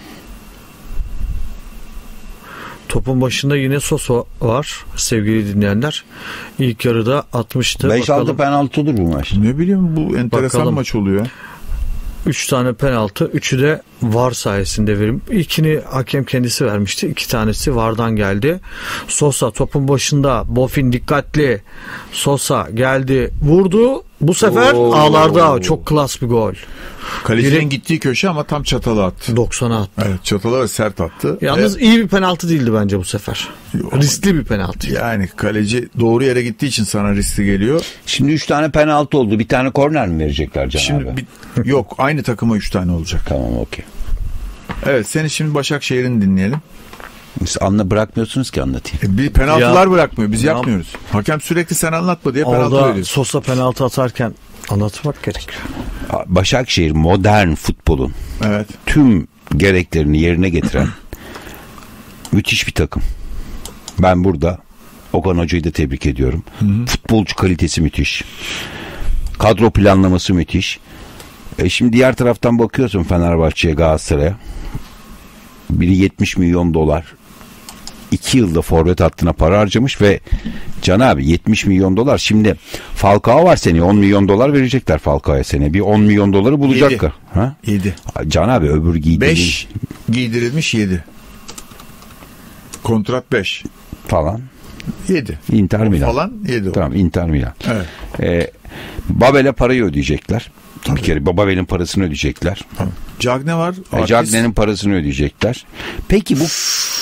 Topun başında yine Sosa var sevgili dinleyenler. İlk yarıda 60'tı. 5-6 penaltı olur bu maç. Ne bileyim, bu enteresan maç oluyor. 3 tane penaltı. 3'ü de VAR sayesinde verim. İlkini hakem kendisi vermişti. 2 tanesi VAR'dan geldi. Sosa topun başında. Bofin dikkatli. Sosa geldi. Vurdu. Bu sefer ağlarda. Çok klas bir gol. Kalecinin gittiği köşe ama tam çatala attı. 90'a attı. Evet, çatala ve sert attı. Yalnız iyi bir penaltı değildi bence bu sefer. Yok. Riskli bir penaltı. Yani kaleci doğru yere gittiği için sana riskli geliyor. Şimdi 3 tane penaltı oldu. Bir tane korner mi verecekler Can Şimdi abi? yok, aynı takıma 3 tane olacak. Tamam, okey. Evet, seni şimdi Başakşehir'in dinleyelim. Siz bırakmıyorsunuz ki anlatayım. Bir penaltılar Ya. bırakmıyor. Biz yapmıyoruz. Hakem sürekli sen anlatma diye penaltı Orada veriyor. Sosa penaltı atarken anlatmak gerekiyor. Başakşehir modern futbolun Evet. tüm gereklerini yerine getiren müthiş bir takım. Ben burada Okan Hoca'yı da tebrik ediyorum. Futbolcu kalitesi müthiş. Kadro planlaması müthiş. Şimdi diğer taraftan bakıyorsun Fenerbahçe'ye, Galatasaray'a. Biri 70 milyon dolar 2 yılda forvet hattına para harcamış ve Can abi 70 milyon dolar. Şimdi Falcao var seneye 10 milyon dolar verecekler Falcao'ya seneye. Bir 10 milyon doları bulacaklar. 7. Can abi öbür giydiği 5 giydirilmiş 7. Kontrat 5. falan. 7. Inter Milan. Falan 7. Tamam, Inter Milan. Evet. Babel'e parayı ödeyecekler. Bir kere Babel'in parasını ödeyecekler. Cagne var. Cagne'nin parasını ödeyecekler. Peki bu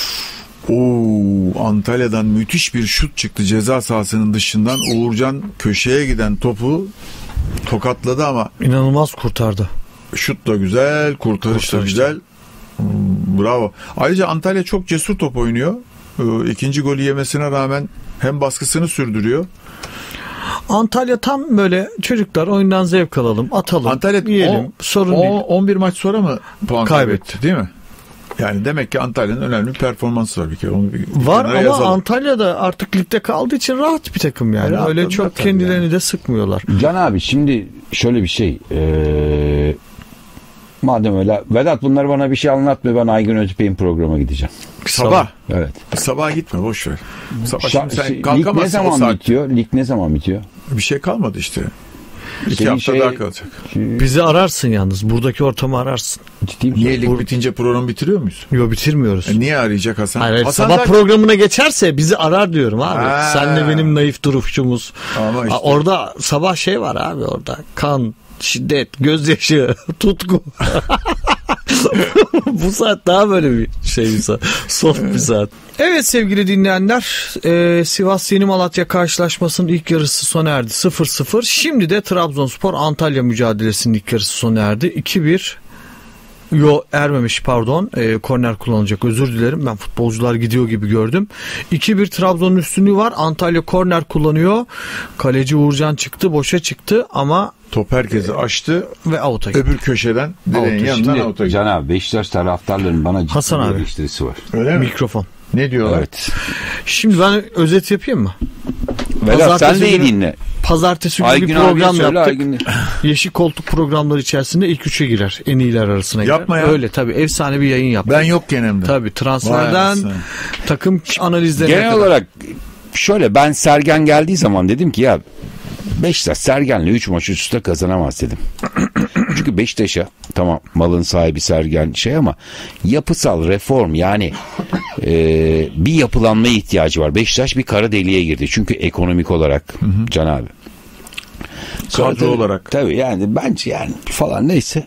Antalya'dan müthiş bir şut çıktı ceza sahasının dışından. Uğurcan köşeye giden topu tokatladı ama İnanılmaz kurtardı. şut da güzel, kurtarış da güzel. Bravo. Ayrıca Antalya çok cesur top oynuyor. İkinci golü yemesine rağmen hem baskısını sürdürüyor. Antalya tam böyle çocuklar oyundan zevk alalım, atalım, Antalya yiyelim. Sorun değil. 11 maç sonra mı puan Kaybetti. kaybetti değil mi? Yani demek ki Antalya'nın önemli bir performansı var bir kere. Onu bir Var kenara ama yazalım. Antalya'da artık ligde kaldığı için rahat bir takım yani. Rahat Öyle tabii çok kendilerini yani. de sıkmıyorlar. Can abi şimdi şöyle bir şey. Madem öyle, Vedat bunları bana bir şey anlatmıyor, ben Aygün Özpey'in programa gideceğim. Sabah. Evet. Sabah gitme, boş ver. Sabah şimdi sen Lig ne kalkamazsın o zaman saat. bitiyor? Lig ne zaman bitiyor? Bir şey kalmadı işte. 2 Senin hafta daha kalacak. Bizi ararsın yalnız. Buradaki ortamı ararsın. Ciddi misin? Niye lig bitince programı bitiriyor muyuz? Yok, bitirmiyoruz. Niye arayacak Hasan? Hayır, Hasan sabah zaten- programına geçerse bizi arar diyorum abi. Ha. Senle benim naif duruşumuz. Ama işte. Orada sabah şey var abi orada. Kan, şiddet, gözyaşı, tutku. Bu saat daha böyle bir şey bir saat. Soft bir saat. Evet sevgili dinleyenler, Sivas Yeni Malatya karşılaşmasının ilk yarısı sona erdi. 0-0. Şimdi de Trabzonspor Antalya mücadelesinin ilk yarısı sona erdi. 2-1. Ermemiş pardon. Korner kullanılacak, özür dilerim. Ben futbolcular gidiyor gibi gördüm. 2-1 Trabzon'un üstünlüğü var. Antalya korner kullanıyor. Kaleci Uğurcan çıktı. Boşa çıktı ama Top herkesi açtı. ve out'a gitti. Öbür köşeden direğin yanından out'a Şimdi gitti. Can abi, Beşiktaş taraftarlarının bana ciddi Hasan bir abi. eleştirisi var. Öyle mi? Mikrofon. Ne diyorlar? Evet. Şimdi ben özet yapayım mı? Vedat sen Pazartesi neyi günü- dinle? Pazartesi günü bir Aygün abiye program söyle, yaptık. Aygün. Yeşil Koltuk programları içerisinde ilk 3'e girer. En iyiler arasına girer. Yapma ya. Öyle tabii, efsane bir yayın yaptık. Ben yokken hem de. Tabii Vay transferden anasını. takım analizlerine Genel kadar. olarak şöyle, ben Sergen geldiği zaman dedim ki ya Beşiktaş Sergen'le 3 maç üst üste kazanamaz dedim. Çünkü Beşiktaş'a tamam malın sahibi Sergen ama yapısal reform yani bir yapılanmaya ihtiyacı var. Beşiktaş bir kara deliğe girdi. Çünkü ekonomik olarak Can abi. Sonra Kadro olarak. Tabii yani bence yani falan neyse.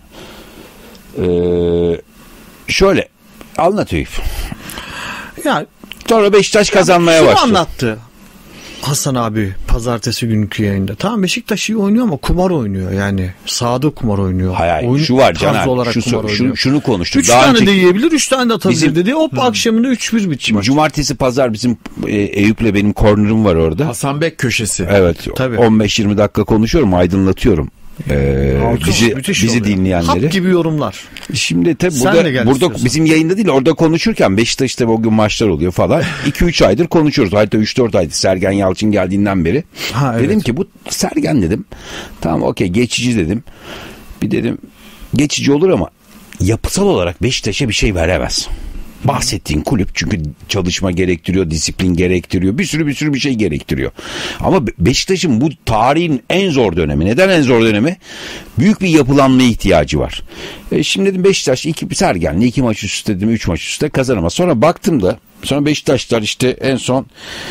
Şöyle anlatayım. Ya Sonra Beşiktaş kazanmaya şunu başladı. anlattı Hasan abi pazartesi günkü yayında. Tamam, Beşiktaş iyi oynuyor ama kumar oynuyor yani. Sahada kumar oynuyor. Hayır, Oyun şu var Can tarzı abi. olarak kumar oynuyor. Şunu konuştuk. 3 Daha tane önce de yiyebilir, 3 tane de atabilir Bizim- dedi. Hop akşamında 3-1 bitti. Şimdi cumartesi pazar bizim Eyüp'le benim corner'ım var orada. Hasan Bek köşesi. Evet. Tabii. 15-20 dakika konuşuyorum, aydınlatıyorum. Bizi oluyor. dinleyenleri. Hap gibi yorumlar. Şimdi tabii Sen de gel burada istiyorsan. bizim yayında değil, orada konuşurken Beşiktaş'ta o gün maçlar oluyor falan. 2-3 aydır konuşuyoruz. Hatta 3-4 aydır Sergen Yalçın geldiğinden beri. Ha, evet. Dedim ki bu Sergen dedim. Tamam okey, geçici dedim. Bir dedim geçici olur ama yapısal olarak Beşiktaş'a bir şey veremez. Bahsettiğin kulüp çünkü çalışma gerektiriyor, disiplin gerektiriyor, bir sürü bir şey gerektiriyor. Ama Beşiktaş'ın bu tarihin en zor dönemi. Neden en zor dönemi? Büyük bir yapılanmaya ihtiyacı var. Şimdi dedim Beşiktaş Sergen'le 2 maç üst üste dedim, 3 maç üst üste kazanamaz. Sonra baktım da sonra Beşiktaşlar işte en son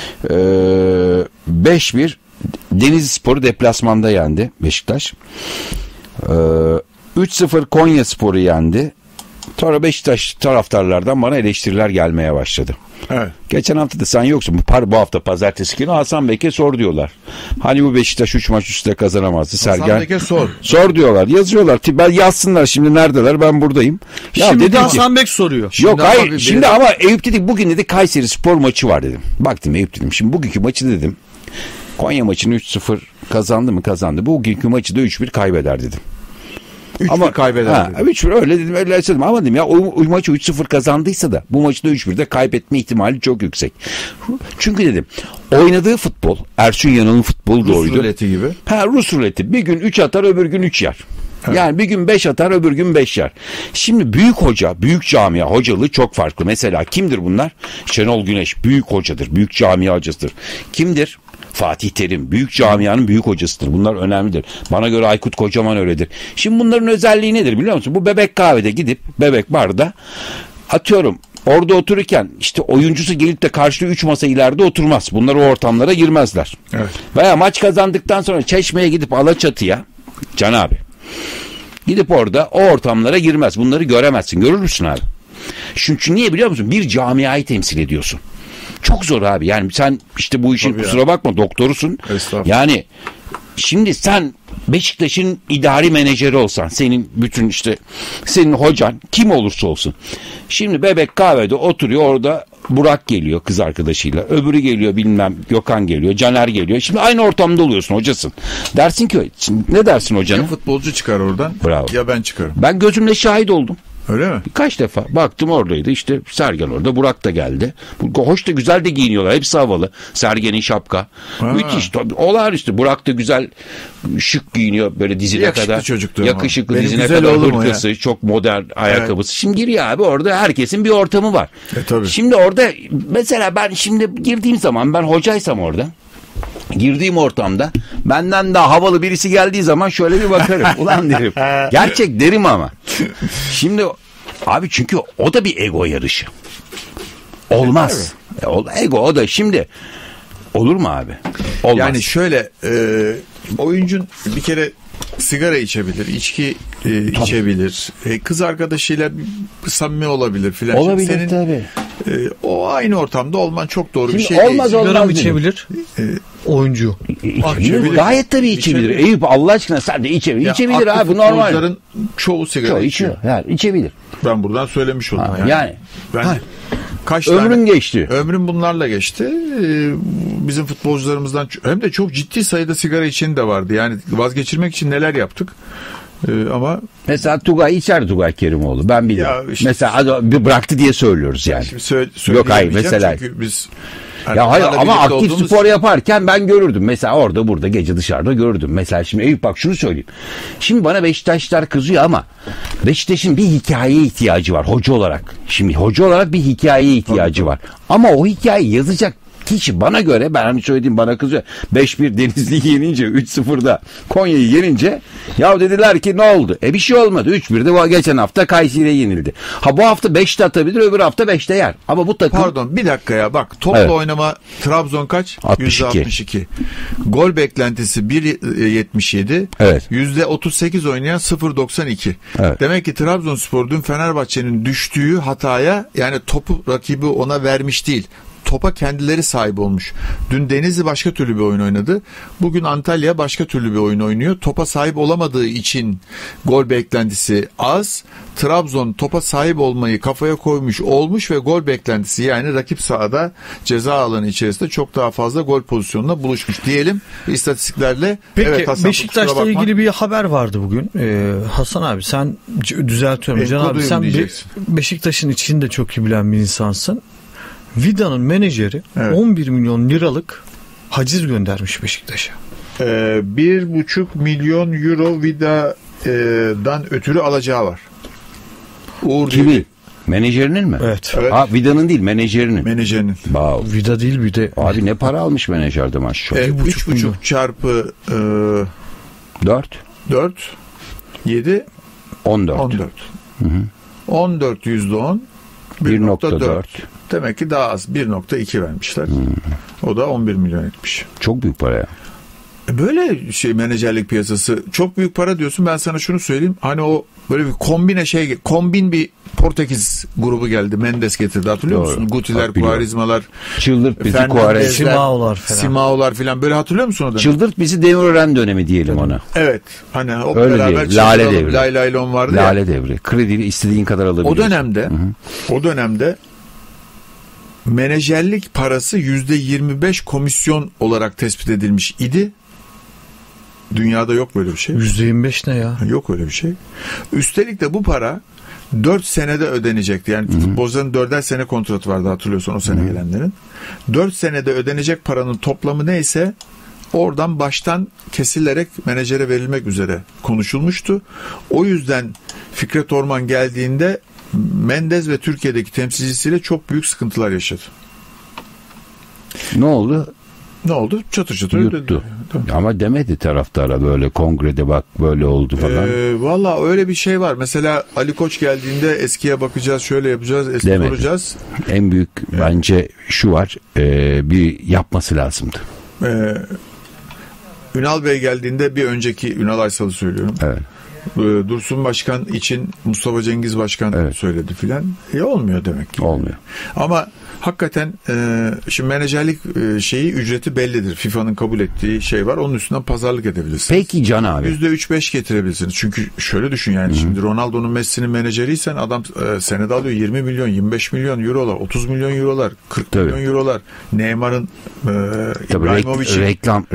5-1 Denizlispor'u deplasmanda yendi Beşiktaş. 3-0 Konyaspor'u yendi. Sonra Beşiktaş taraftarlardan bana eleştiriler gelmeye başladı. Evet. Geçen hafta da sen yoksun. Bu hafta pazartesi günü Hasan Bek'e sor diyorlar. Hani bu Beşiktaş 3 maç üstte kazanamazdı. Hasan Bek'e sor. Sor diyorlar. Yazıyorlar. Ben yazsınlar şimdi neredeler, ben buradayım. Ya Şimdi dedim de ki, Hasan Bek soruyor. yok hayır abi şimdi ama Eyüp dedik bugün dedi Kayseri Spor maçı var dedim. Baktım Eyüp dedim. Şimdi bugünkü maçı dedim. Konya maçını 3-0 kazandı mı kazandı. Bugünkü maçı da 3-1 kaybeder dedim. 3-1 kaybeder. 3-1 öyle dedim, öyle dedim ama dedim ya o maçı 3-0 kazandıysa da bu maçı da 3-1'de kaybetme ihtimali çok yüksek. Çünkü dedim oynadığı futbol Ersun Yanal'ın futbolu da Rus oydu. ruleti gibi. Rus ruleti. Bir gün 3 atar, öbür gün 3 yer. Evet. Yani bir gün 5 atar, öbür gün 5 yer. Şimdi büyük hoca, büyük camia hocalığı çok farklı. Mesela kimdir bunlar? Şenol Güneş büyük hocadır, büyük camia hocasıdır. Kimdir? Fatih Terim büyük camianın büyük hocasıdır. Bunlar önemlidir. Bana göre Aykut Kocaman öyledir. Şimdi bunların özelliği nedir biliyor musun? Bu bebek kahvede gidip bebek barda atıyorum orada otururken işte oyuncusu gelip de karşıda 3 masa ileride oturmaz. Bunlar o ortamlara girmezler. Evet. Veya maç kazandıktan sonra Çeşme'ye gidip Alaçatı'ya Can abi gidip orada o ortamlara girmez. Bunları göremezsin. Görür müsün abi? Çünkü niye biliyor musun? Bir camiayı temsil ediyorsun. Çok zor abi. Yani sen işte bu işin kusura bakma doktorusun. Yani şimdi sen Beşiktaş'ın idari menajeri olsan, senin bütün işte senin hocan kim olursa olsun. Şimdi Bebek Kahve'de oturuyor, orada Burak geliyor kız arkadaşıyla. Öbürü geliyor, bilmem Gökhan geliyor, Caner geliyor. Şimdi aynı ortamda oluyorsun, hocasın. Dersin ki ne dersin hocana? Ya futbolcu çıkar oradan. Bravo. Ya ben çıkarım. Ben gözümle şahit oldum. Öyle mi? Birkaç defa baktım, oradaydı işte Sergen orada, Burak da geldi. Hoş da güzel de giyiniyorlar, hepsi havalı. Sergen'in şapka. Müthiş tabii, olağanüstü. Burak da güzel şık giyiniyor böyle dizine yakışıklı kadar. Çocuktu yakışıklı ama. dizine kadar hırkası, çok modern ayakkabısı. Evet. Şimdi giriyor abi, orada herkesin bir ortamı var. Tabii. Şimdi orada mesela ben şimdi girdiğim zaman, ben hocaysam orada, girdiğim ortamda benden daha havalı birisi geldiği zaman şöyle bir bakarım. Ulan derim. Gerçek derim ama. Şimdi abi çünkü o da bir ego yarışı. Olmaz. Ego o da şimdi. Olur mu abi? Olmaz. Yani şöyle oyuncun bir kere sigara içebilir, içki içebilir, kız arkadaşıyla samimi olabilir filan. Olabilir senin, tabii. O aynı ortamda olman çok doğru şimdi bir şey değil. Sigara mı içebilir? Oyuncu. İçebilir. Gayet tabii içebilir. Eyüp Allah aşkına sen de içebilir. İçebilir abi, normal. Futbolcuların çoğu sigara içiyor. Yani içebilir. Ben buradan söylemiş oldum. Yani. Ben kaç ömrün geçti. Ömrüm bunlarla geçti. Bizim futbolcularımızdan hem de çok ciddi sayıda sigara içeni de vardı. Yani vazgeçirmek için neler yaptık. Ama mesela Tugay içer, Tugay Kerimoğlu. Ben biliyorum. Işte, mesela bıraktı diye söylüyoruz yani. Yok hayır mesela. Çünkü biz ya hayır ama aktif spor yaparken ben görürdüm. Mesela orada burada gece dışarıda görürdüm. Mesela şimdi Eyüp bak şunu söyleyeyim. Şimdi bana Beşiktaşlar kızıyor ama Beşiktaş'ın bir hikayeye ihtiyacı var hoca olarak. Şimdi hoca olarak bir hikayeye ihtiyacı var. Ama o hikayeyi yazacak kişi bana göre, ben hani söylediğim bana kızıyor. 5-1 Denizli'yi yenince, 3-0'da Konya'yı yenince ya dediler ki ne oldu? Bir şey olmadı. 3-1'de geçen hafta Kayseri'ye yenildi. Ha bu hafta 5'te atabilir, öbür hafta 5'te yer. Ama bu takım... Pardon bir dakika ya bak topla oynama Trabzon kaç? 62. Gol beklentisi 1.77. Evet. %38 oynayan 0.92. Evet. Demek ki Trabzonspor dün Fenerbahçe'nin düştüğü hataya, yani topu rakibi ona vermiş değil. Topa kendileri sahip olmuş. Dün Denizli başka türlü bir oyun oynadı. Bugün Antalya başka türlü bir oyun oynuyor. Topa sahip olamadığı için gol beklentisi az. Trabzon topa sahip olmayı kafaya koymuş olmuş ve gol beklentisi, yani rakip sahada ceza alanı içerisinde çok daha fazla gol pozisyonuna buluşmuş diyelim istatistiklerle. Peki evet, Hasan, Beşiktaş'la ilgili bir haber vardı bugün. Hasan abi sen düzeltiyorum. Can abi sen Beşiktaş'ın içini de çok iyi bilen bir insansın. Vida'nın menajeri 11 milyon liralık haciz göndermiş Beşiktaş'a. 1,5 milyon euro Vida'dan ötürü alacağı var. Uğur Kimi? Menajerinin mi? Evet. Ha, Vida'nın değil, menajerinin. Menajerinin. Wow. Vida değil bir de. Abi ne para almış menajerde maşallah. 3,5 çarpı 4 7 14. Hı hı. 14 %10 1.4. Demek ki daha az 1.2 vermişler. O da 11 milyon etmiş. Çok büyük para ya. Böyle menajerlik piyasası çok büyük para diyorsun. Ben sana şunu söyleyeyim. Hani o böyle bir kombin bir Portekiz grubu geldi. Mendes getirdi, hatırlıyor musun? Gutiler, Quaresma'lar, Çıldırт bizi Quaresma, Simao'lar falan, böyle hatırlıyor musun o dönemi? Çıldırт bizi Demirören dönemi diyelim ona. Evet. Hani o öyle beraber Lale devri. Laylon vardı ya. Lale devri. Krediyle istediğin kadar alabiliyorsun. O dönemde menajerlik parası %25 komisyon olarak tespit edilmiş idi. Dünyada yok böyle bir şey. %25 ne ya? Yok öyle bir şey. Üstelik de bu para 4 senede ödenecekti. Yani futbolcuların 4'er sene kontratı vardı, hatırlıyorsan o sene gelenlerin. 4 senede ödenecek paranın toplamı neyse oradan baştan kesilerek menajere verilmek üzere konuşulmuştu. O yüzden Fikret Orman geldiğinde Mendes ve Türkiye'deki temsilcisiyle çok büyük sıkıntılar yaşadı. Ne oldu? Ne oldu? Çatır çatır yuttu. Ama demedi taraftara böyle kongrede bak böyle oldu falan. Valla öyle bir şey var. Mesela Ali Koç geldiğinde eskiye bakacağız, şöyle yapacağız, eski Demedi. soracağız. En büyük bence şu var, bir yapması lazımdı. Ünal Bey geldiğinde bir önceki Ünal Aysal'ı söylüyorum. Evet. Dursun Başkan için Mustafa Cengiz Başkan söyledi filan. Olmuyor demek ki. Olmuyor. Ama hakikaten şimdi menajerlik şeyi ücreti bellidir. FIFA'nın kabul ettiği şey var. Onun üstünden pazarlık edebilirsiniz. Peki Can abi. %3-5 getirebilirsiniz. Çünkü şöyle düşün yani şimdi Ronaldo'nun Messi'nin menajeriysen adam senede alıyor 20 milyon, 25 milyon eurolar, 30 milyon eurolar, 40 milyon eurolar. Neymar'ın İbrahimovic'in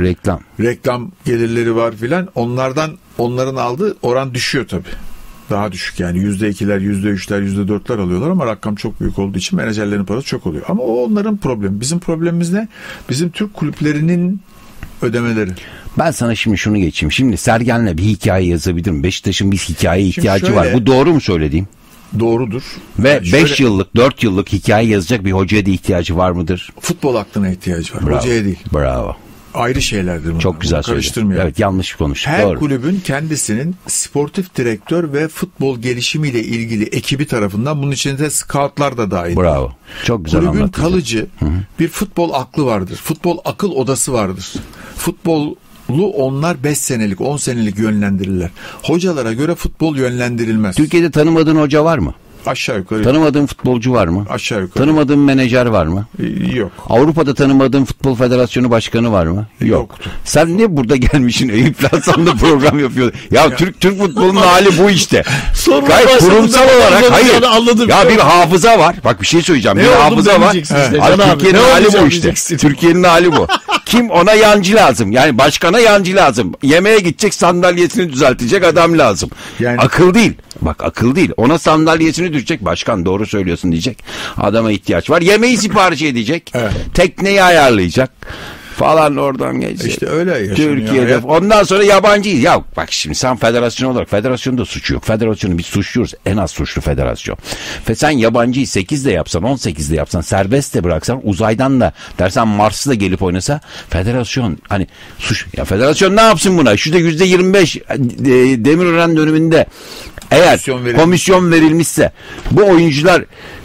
reklam gelirleri var filan. Onların aldığı oran düşüyor tabii. Daha düşük yani %2'ler, %3'ler, %4'ler alıyorlar ama rakam çok büyük olduğu için menajerlerin parası çok oluyor. Ama o onların problemi. Bizim problemimiz ne? Bizim Türk kulüplerinin ödemeleri. Ben sana şimdi şunu geçeyim. Şimdi Sergen'le bir hikaye yazabilirim. Beşiktaş'ın bir hikayeye ihtiyacı var. Bu doğru mu söylediğim? Doğrudur. Ve yani 5 yıllık, 4 yıllık hikaye yazacak bir hocaya da ihtiyacı var mıdır? Futbol aklına ihtiyacı var. Bravo. Hocaya değil. Bravo. Ayrı şeylerdir bunlar. Çok güzel söyledin. Evet, yanlış konuş. Her doğru. kulübün kendisinin sportif direktör ve futbol gelişimiyle ilgili ekibi tarafından bunun içinde scoutlar da dahil. Bravo. Çok güzel anlattın. Kulübün kalıcı bir futbol aklı vardır. Futbol akıl odası vardır. Futbolu onlar 5 senelik, 10 senelik yönlendirirler. Hocalara göre futbol yönlendirilmez. Türkiye'de tanımadığın hoca var mı? Aşağı yukarı. Tanımadığın futbolcu var mı? Aşağı yukarı. Tanımadığın menajer var mı? Yok. Avrupa'da tanımadığın futbol federasyonu başkanı var mı? Yoktu. Sen niye burada gelmişsin Eyüp Lansan'da program yapıyorsun? Ya Türk futbolunun hali bu işte. Gayet kurumsal olarak hayır. Ya bir hafıza var. Bak bir şey söyleyeceğim. Bir hafıza var. Türkiye'nin hali bu işte. Türkiye'nin hali bu. Kim ona yancı lazım. Yani başkana yancı lazım. Yemeğe gidecek, sandalyesini düzeltecek adam lazım. Yani akıl değil. Bak akıl değil. Ona sandalyesini düşecek. Başkan doğru söylüyorsun diyecek. Adama ihtiyaç var. Yemeği sipariş edecek. Evet. Tekneyi ayarlayacak. Falan oradan gelecek. İşte öyle yaşanıyor. Türkiye'de. Ondan sonra yabancı. Ya bak şimdi sen federasyon olarak, federasyonda suçu yok. Federasyonu biz suçluyoruz. En az suçlu federasyon. Ve sen yabancıyı 8'de yapsan, 18'de yapsan, serbest de bıraksan, uzaydan da dersen Mars'ta gelip oynasa, federasyon hani suç. Ya federasyon ne yapsın buna? Şurada %25 Demirören döneminde eğer komisyon verilmişse bu oyuncular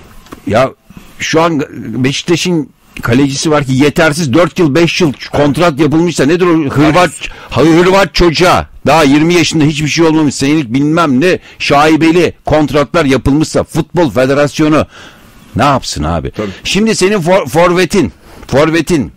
ya şu an Beşiktaş'ın kalecisi var ki yetersiz 4 yıl 5 yıl kontrat yapılmışsa nedir o Hırvat çocuğa daha 20 yaşında hiçbir şey olmamış senelik bilmem ne şaibeli kontratlar yapılmışsa futbol federasyonu ne yapsın abi? Tabii. Şimdi senin forvetin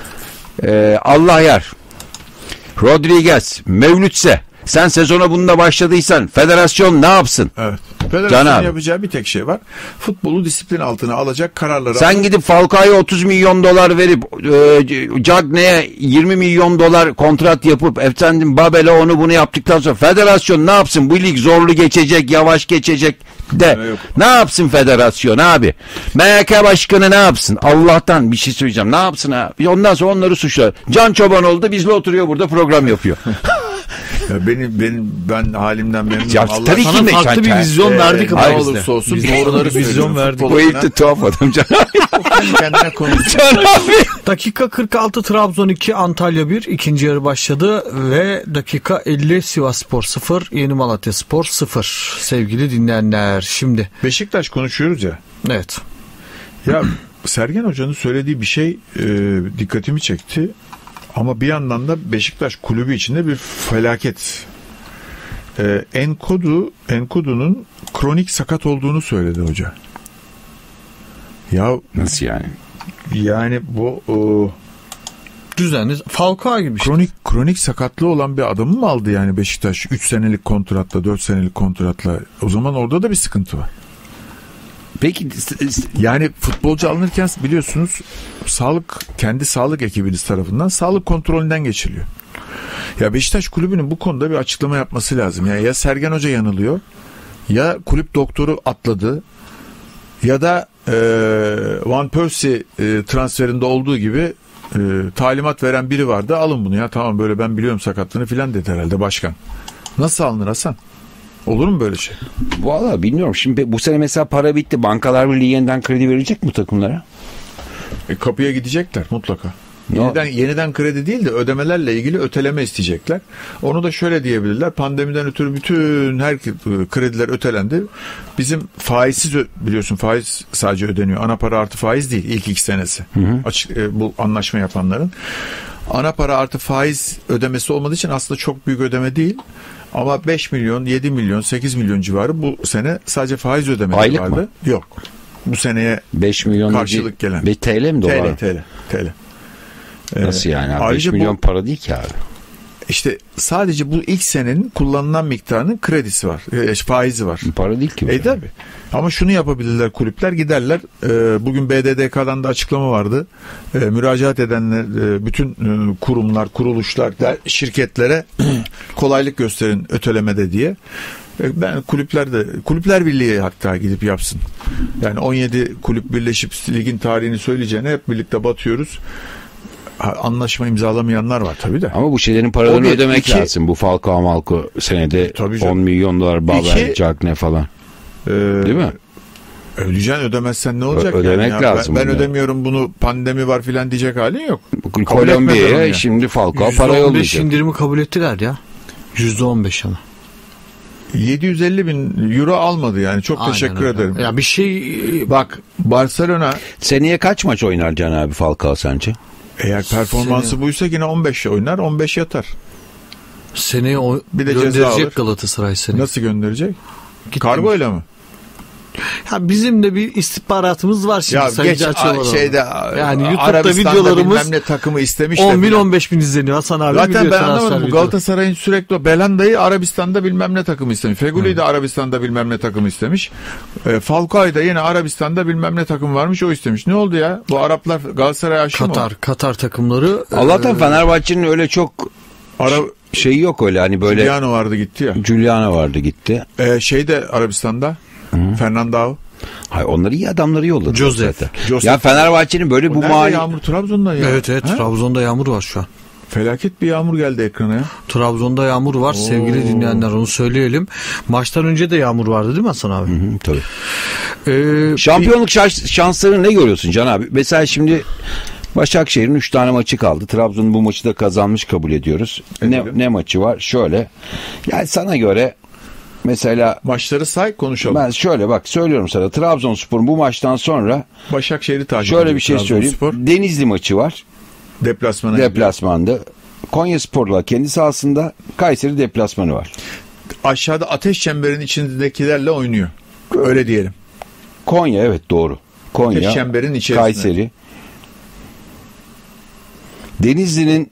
Allah yar Rodriguez Mevlütse sen sezona bununla başladıysan federasyon ne yapsın? Evet. Federasyonun yapacağı bir tek şey var. Futbolu disiplin altına alacak kararları. Sen gidip Falcao'ya 30 milyon dolar verip Cagney'e 20 milyon dolar kontrat yapıp efendim Babel'e onu bunu yaptıktan sonra federasyon ne yapsın? Bu lig zorlu geçecek, yavaş geçecek de. Ne yapsın federasyon abi? MHK başkanı ne yapsın? Allah'tan bir şey söyleyeceğim. Ne yapsın abi? Ondan sonra onları suçlar. Can Çobanoğlu da bizle oturuyor burada program yapıyor. Ben halimden memnunum. Ya, tabii sana farklı bir vizyon verdik ama ne olursa olsun doğruları vizyon verdik. Bu Eyüp'te tuhaf adam Can abi. Kendine konuşsun. Can abi. Dakika 46 Trabzon 2 Antalya 1 ikinci yarı başladı ve dakika 50 Sivasspor 0 Yeni Malatyaspor 0 sevgili dinleyenler. Şimdi Beşiktaş konuşuyoruz ya. Evet. Ya Sergen Hoca'nın söylediği bir şey dikkatimi çekti. Ama bir yandan da Beşiktaş kulübü içinde bir felaket. Enkudu'nun kronik sakat olduğunu söyledi hoca. Ya nasıl yani? Yani bu düzenli Falcao gibi işte. Kronik sakatlığı olan bir adamı mı aldı yani Beşiktaş 3 senelik kontratla 4 senelik kontratla? O zaman orada da bir sıkıntı var. Peki yani futbolcu alınırken biliyorsunuz kendi sağlık ekibiniz tarafından sağlık kontrolünden geçiliyor. Ya Beşiktaş kulübünün bu konuda bir açıklama yapması lazım. Yani ya Sergen Hoca yanılıyor ya kulüp doktoru atladı ya da Van Persie transferinde olduğu gibi talimat veren biri vardı. Alın bunu ya tamam böyle ben biliyorum sakatlığını filan dedi herhalde başkan. Nasıl alınır Hasan? Olur mu böyle şey? Vallahi bilmiyorum. Şimdi bu sene mesela para bitti. Bankalar Birliği yeniden kredi verecek mi takımlara? Kapıya gidecekler mutlaka. Yeniden kredi değil de ödemelerle ilgili öteleme isteyecekler. Onu da şöyle diyebilirler. Pandemiden ötürü bütün her krediler ötelendi. Bizim faizsiz, biliyorsun faiz sadece ödeniyor. Ana para artı faiz değil ilk 2 senesi. Bu anlaşma yapanların. Ana para artı faiz ödemesi olmadığı için aslında çok büyük ödeme değil. Ama 5 milyon, 7 milyon, 8 milyon civarı bu sene sadece faiz ödemeleri aylık vardı. Mı? Yok. Bu seneye 5 milyon karşılık gelen. Bir TL mi dolar? TL. Nasıl yani? 5 milyon para değil ki abi. İşte sadece bu ilk senenin kullanılan miktarının kredisi var. Faizi var. Para değil ki. Tabii. Ama şunu yapabilirler kulüpler, giderler. Bugün BDDK'dan da açıklama vardı. Müracaat edenler, bütün kurumlar, kuruluşlar, şirketlere kolaylık gösterin ötelemede diye. Ben Kulüpler Birliği hatta gidip yapsın. Yani 17 kulüp birleşip ligin tarihini söyleyeceğine hep birlikte batıyoruz. Anlaşma imzalamayanlar var tabii de. Ama bu şeylerin paralarını ödemek lazım. Bu Falcao senede 10 milyon dolar Babel, Cagne falan. Değil mi? Ödeyeceksin, ödemezsen ne olacak? Ödemek lazım. Ben ödemiyorum bunu, pandemi var filan diyecek halin yok. Kolombiya'ya şimdi Falcao para yollayacak. %15 indirimi kabul ettiler ya. %15 ama. 750 bin euro almadı yani. Çok aynen teşekkür ederim. Ya bir şey... Bak Barcelona... Seneye kaç maç oynar Can abi Falcao sence? Eğer performansı buysa yine 15 oynar, 15 yatar. Seneye bir de gönderecek Galatasaray seni. Nasıl gönderecek? Kargoyla mı? Ya bizim de bir istihbaratımız var şimdi. Ya geç şeyde yani YouTube'da videolarımız bilmem ne takımı istemiş 10 bin 15 bin izleniyor Hasan abi. Zaten ben anlamadım. Galatasaray'ın sürekli Belanda'yı Arabistan'da bilmem ne takımı istemiş. Feguli'yi de Arabistan'da bilmem ne takımı istemiş. Falcao'yu da yine Arabistan'da bilmem ne takım varmış, o istemiş. Ne oldu ya? Bu Araplar Galatasaray'a aşı mı? Katar takımları. Allah'tan Fenerbahçe'nin öyle çok şeyi yok öyle hani böyle. Giuliano vardı gitti ya. Giuliano vardı gitti. Şeyde Arabistan'da Fernandao. Hayır, onları iyi adamları yolladı. Joseph. Ya Fenerbahçe'nin böyle bu mali... Yağmur Trabzon'da ya. Evet Trabzon'da yağmur var şu an. Felaket bir yağmur geldi ekrana ya. Trabzon'da yağmur var sevgili dinleyenler, onu söyleyelim. Maçtan önce de yağmur vardı değil mi Hasan abi? Tabii. Şampiyonluk şanslarını ne görüyorsun Can abi? Mesela şimdi Başakşehir'in 3 tane maçı kaldı. Trabzon'un bu maçı da kazanmış kabul ediyoruz. Ne maçı var? Şöyle. Yani sana göre mesela maçları say, konuşalım. Ben şöyle bak söylüyorum sana. Trabzonspor'un bu maçtan sonra Başakşehir'i takip ediyor. Şöyle bir şey söyleyeyim. Denizli maçı var. Deplasmanda. Konyaspor'la kendi sahasında, Kayseri deplasmanı var. Aşağıda ateş çemberinin içindekilerle oynuyor. Öyle diyelim. Konya, evet doğru. Konya, ateş çemberin içerisinde. Kayseri. Denizli'nin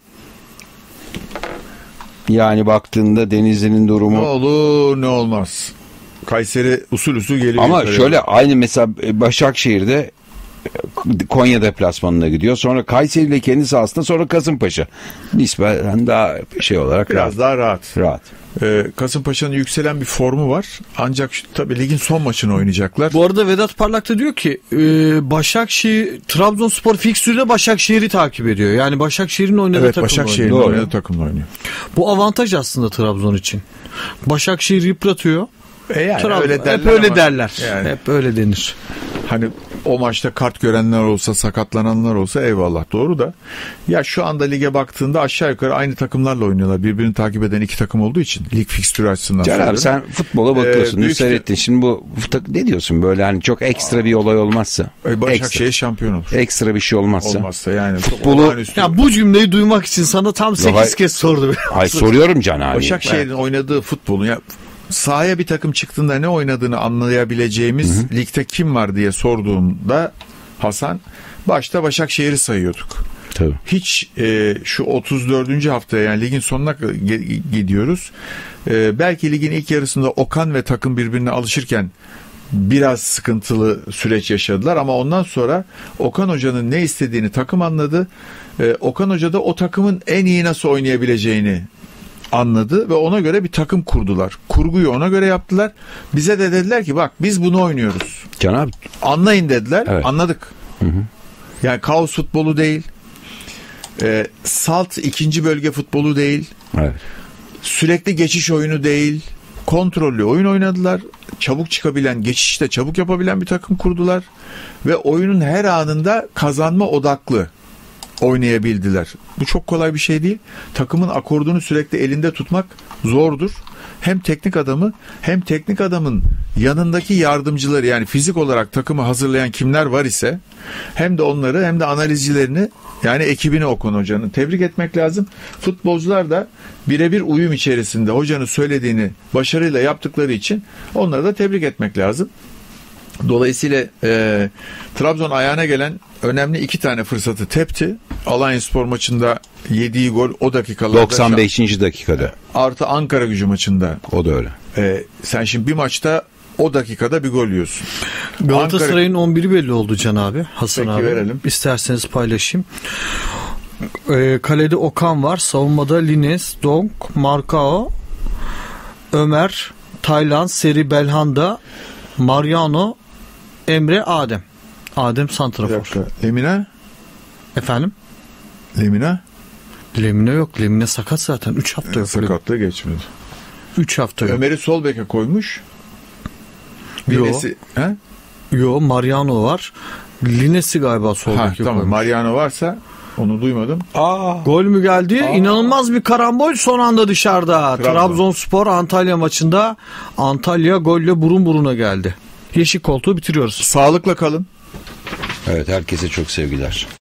yani baktığında Denizli'nin durumu... Ne olur ne olmaz. Kayseri usul geliyor. Ama şöyle aynı mesela Başakşehir'de Konya deplasmanına gidiyor. Sonra Kayseri ile kendi sahasında, sonra Kasımpaşa. Nispeten daha şey olarak biraz daha rahat. Kasımpaşa'nın yükselen bir formu var. Ancak tabii ligin son maçını oynayacaklar. Bu arada Vedat Parlak da diyor ki Başakşehir, Trabzonspor fikstürde Başakşehir'i takip ediyor. Yani Başakşehir'in oynadığı takımla oynuyor. Bu avantaj aslında Trabzon için. Başakşehir yıpratıyor. Yani hep öyle derler. Yani. Hep öyle denir. Hani o maçta kart görenler olsa, sakatlananlar olsa eyvallah, doğru da. Ya şu anda lige baktığında aşağı yukarı aynı takımlarla oynuyorlar. Birbirini takip eden iki takım olduğu için. Lig fikstürü açısından. Can abi sen futbola bakıyorsun. Seyrettin. Şimdi bu ne diyorsun böyle hani çok ekstra bir olay olmazsa. Başakşehir şampiyon olur. Ekstra bir şey olmazsa. Olmazsa yani. Futbolu. Ya bu cümleyi duymak için sana tam 8 kez sordu. Hayır soruyorum Can abi. Başakşehir'in oynadığı futbolun ya sahaya bir takım çıktığında ne oynadığını anlayabileceğimiz ligde kim var diye sorduğumda Hasan, başta Başakşehir'i sayıyorduk. Tabii. Hiç şu 34. haftaya yani ligin sonuna gidiyoruz. Belki ligin ilk yarısında Okan ve takım birbirine alışırken biraz sıkıntılı süreç yaşadılar ama ondan sonra Okan Hoca'nın ne istediğini takım anladı. Okan Hoca da o takımın en iyi nasıl oynayabileceğini anladı ve ona göre bir takım kurdular. Kurguyu ona göre yaptılar. Bize de dediler ki bak biz bunu oynuyoruz. Can abi. Anlayın dediler. Evet. Anladık. Yani kaos futbolu değil. Salt ikinci bölge futbolu değil. Evet. Sürekli geçiş oyunu değil. Kontrollü oyun oynadılar. Çabuk çıkabilen, geçişte çabuk yapabilen bir takım kurdular. Ve oyunun her anında kazanma odaklı oynayabildiler. Bu çok kolay bir şey değil. Takımın akordunu sürekli elinde tutmak zordur. Hem teknik adamı hem teknik adamın yanındaki yardımcıları, yani fizik olarak takımı hazırlayan kimler var ise hem de onları hem de analizcilerini, yani ekibini Okan Hoca'nın tebrik etmek lazım. Futbolcular da birebir uyum içerisinde hocanın söylediğini başarıyla yaptıkları için onları da tebrik etmek lazım. Dolayısıyla Trabzon ayağına gelen önemli 2 tane fırsatı tepti. Alanyaspor maçında yediği gol o dakikalarda. 95. dakikada. Artı Ankaragücü maçında. O da öyle. Sen şimdi bir maçta o dakikada bir gol yiyorsun. Galatasaray'ın 11'i belli oldu Can abi. Hasan Peki, abi. verelim. İsterseniz paylaşayım. Kalede Okan var. Savunmada Lines, Donk, Marcao, Ömer, Taylan, Seri, Belhanda, Mariano, Emre, Adem. Adem santrafor. Lemina? Efendim? Lemina? Lemine yok. Lemine sakat zaten. 3 hafta yok. Sakatlığı geçmedi. 3 hafta yok. Ömer'i sol beke koymuş. Yo, Mariano var. Lines'i galiba sol beke tamam. koymuş. Mariano varsa onu duymadım. Gol mü geldi? İnanılmaz bir karambol son anda dışarıda. Trabzonspor Antalya maçında Antalya golle burun buruna geldi. Yeşil koltuğu bitiriyoruz. Sağlıkla kalın. Evet, herkese çok sevgiler.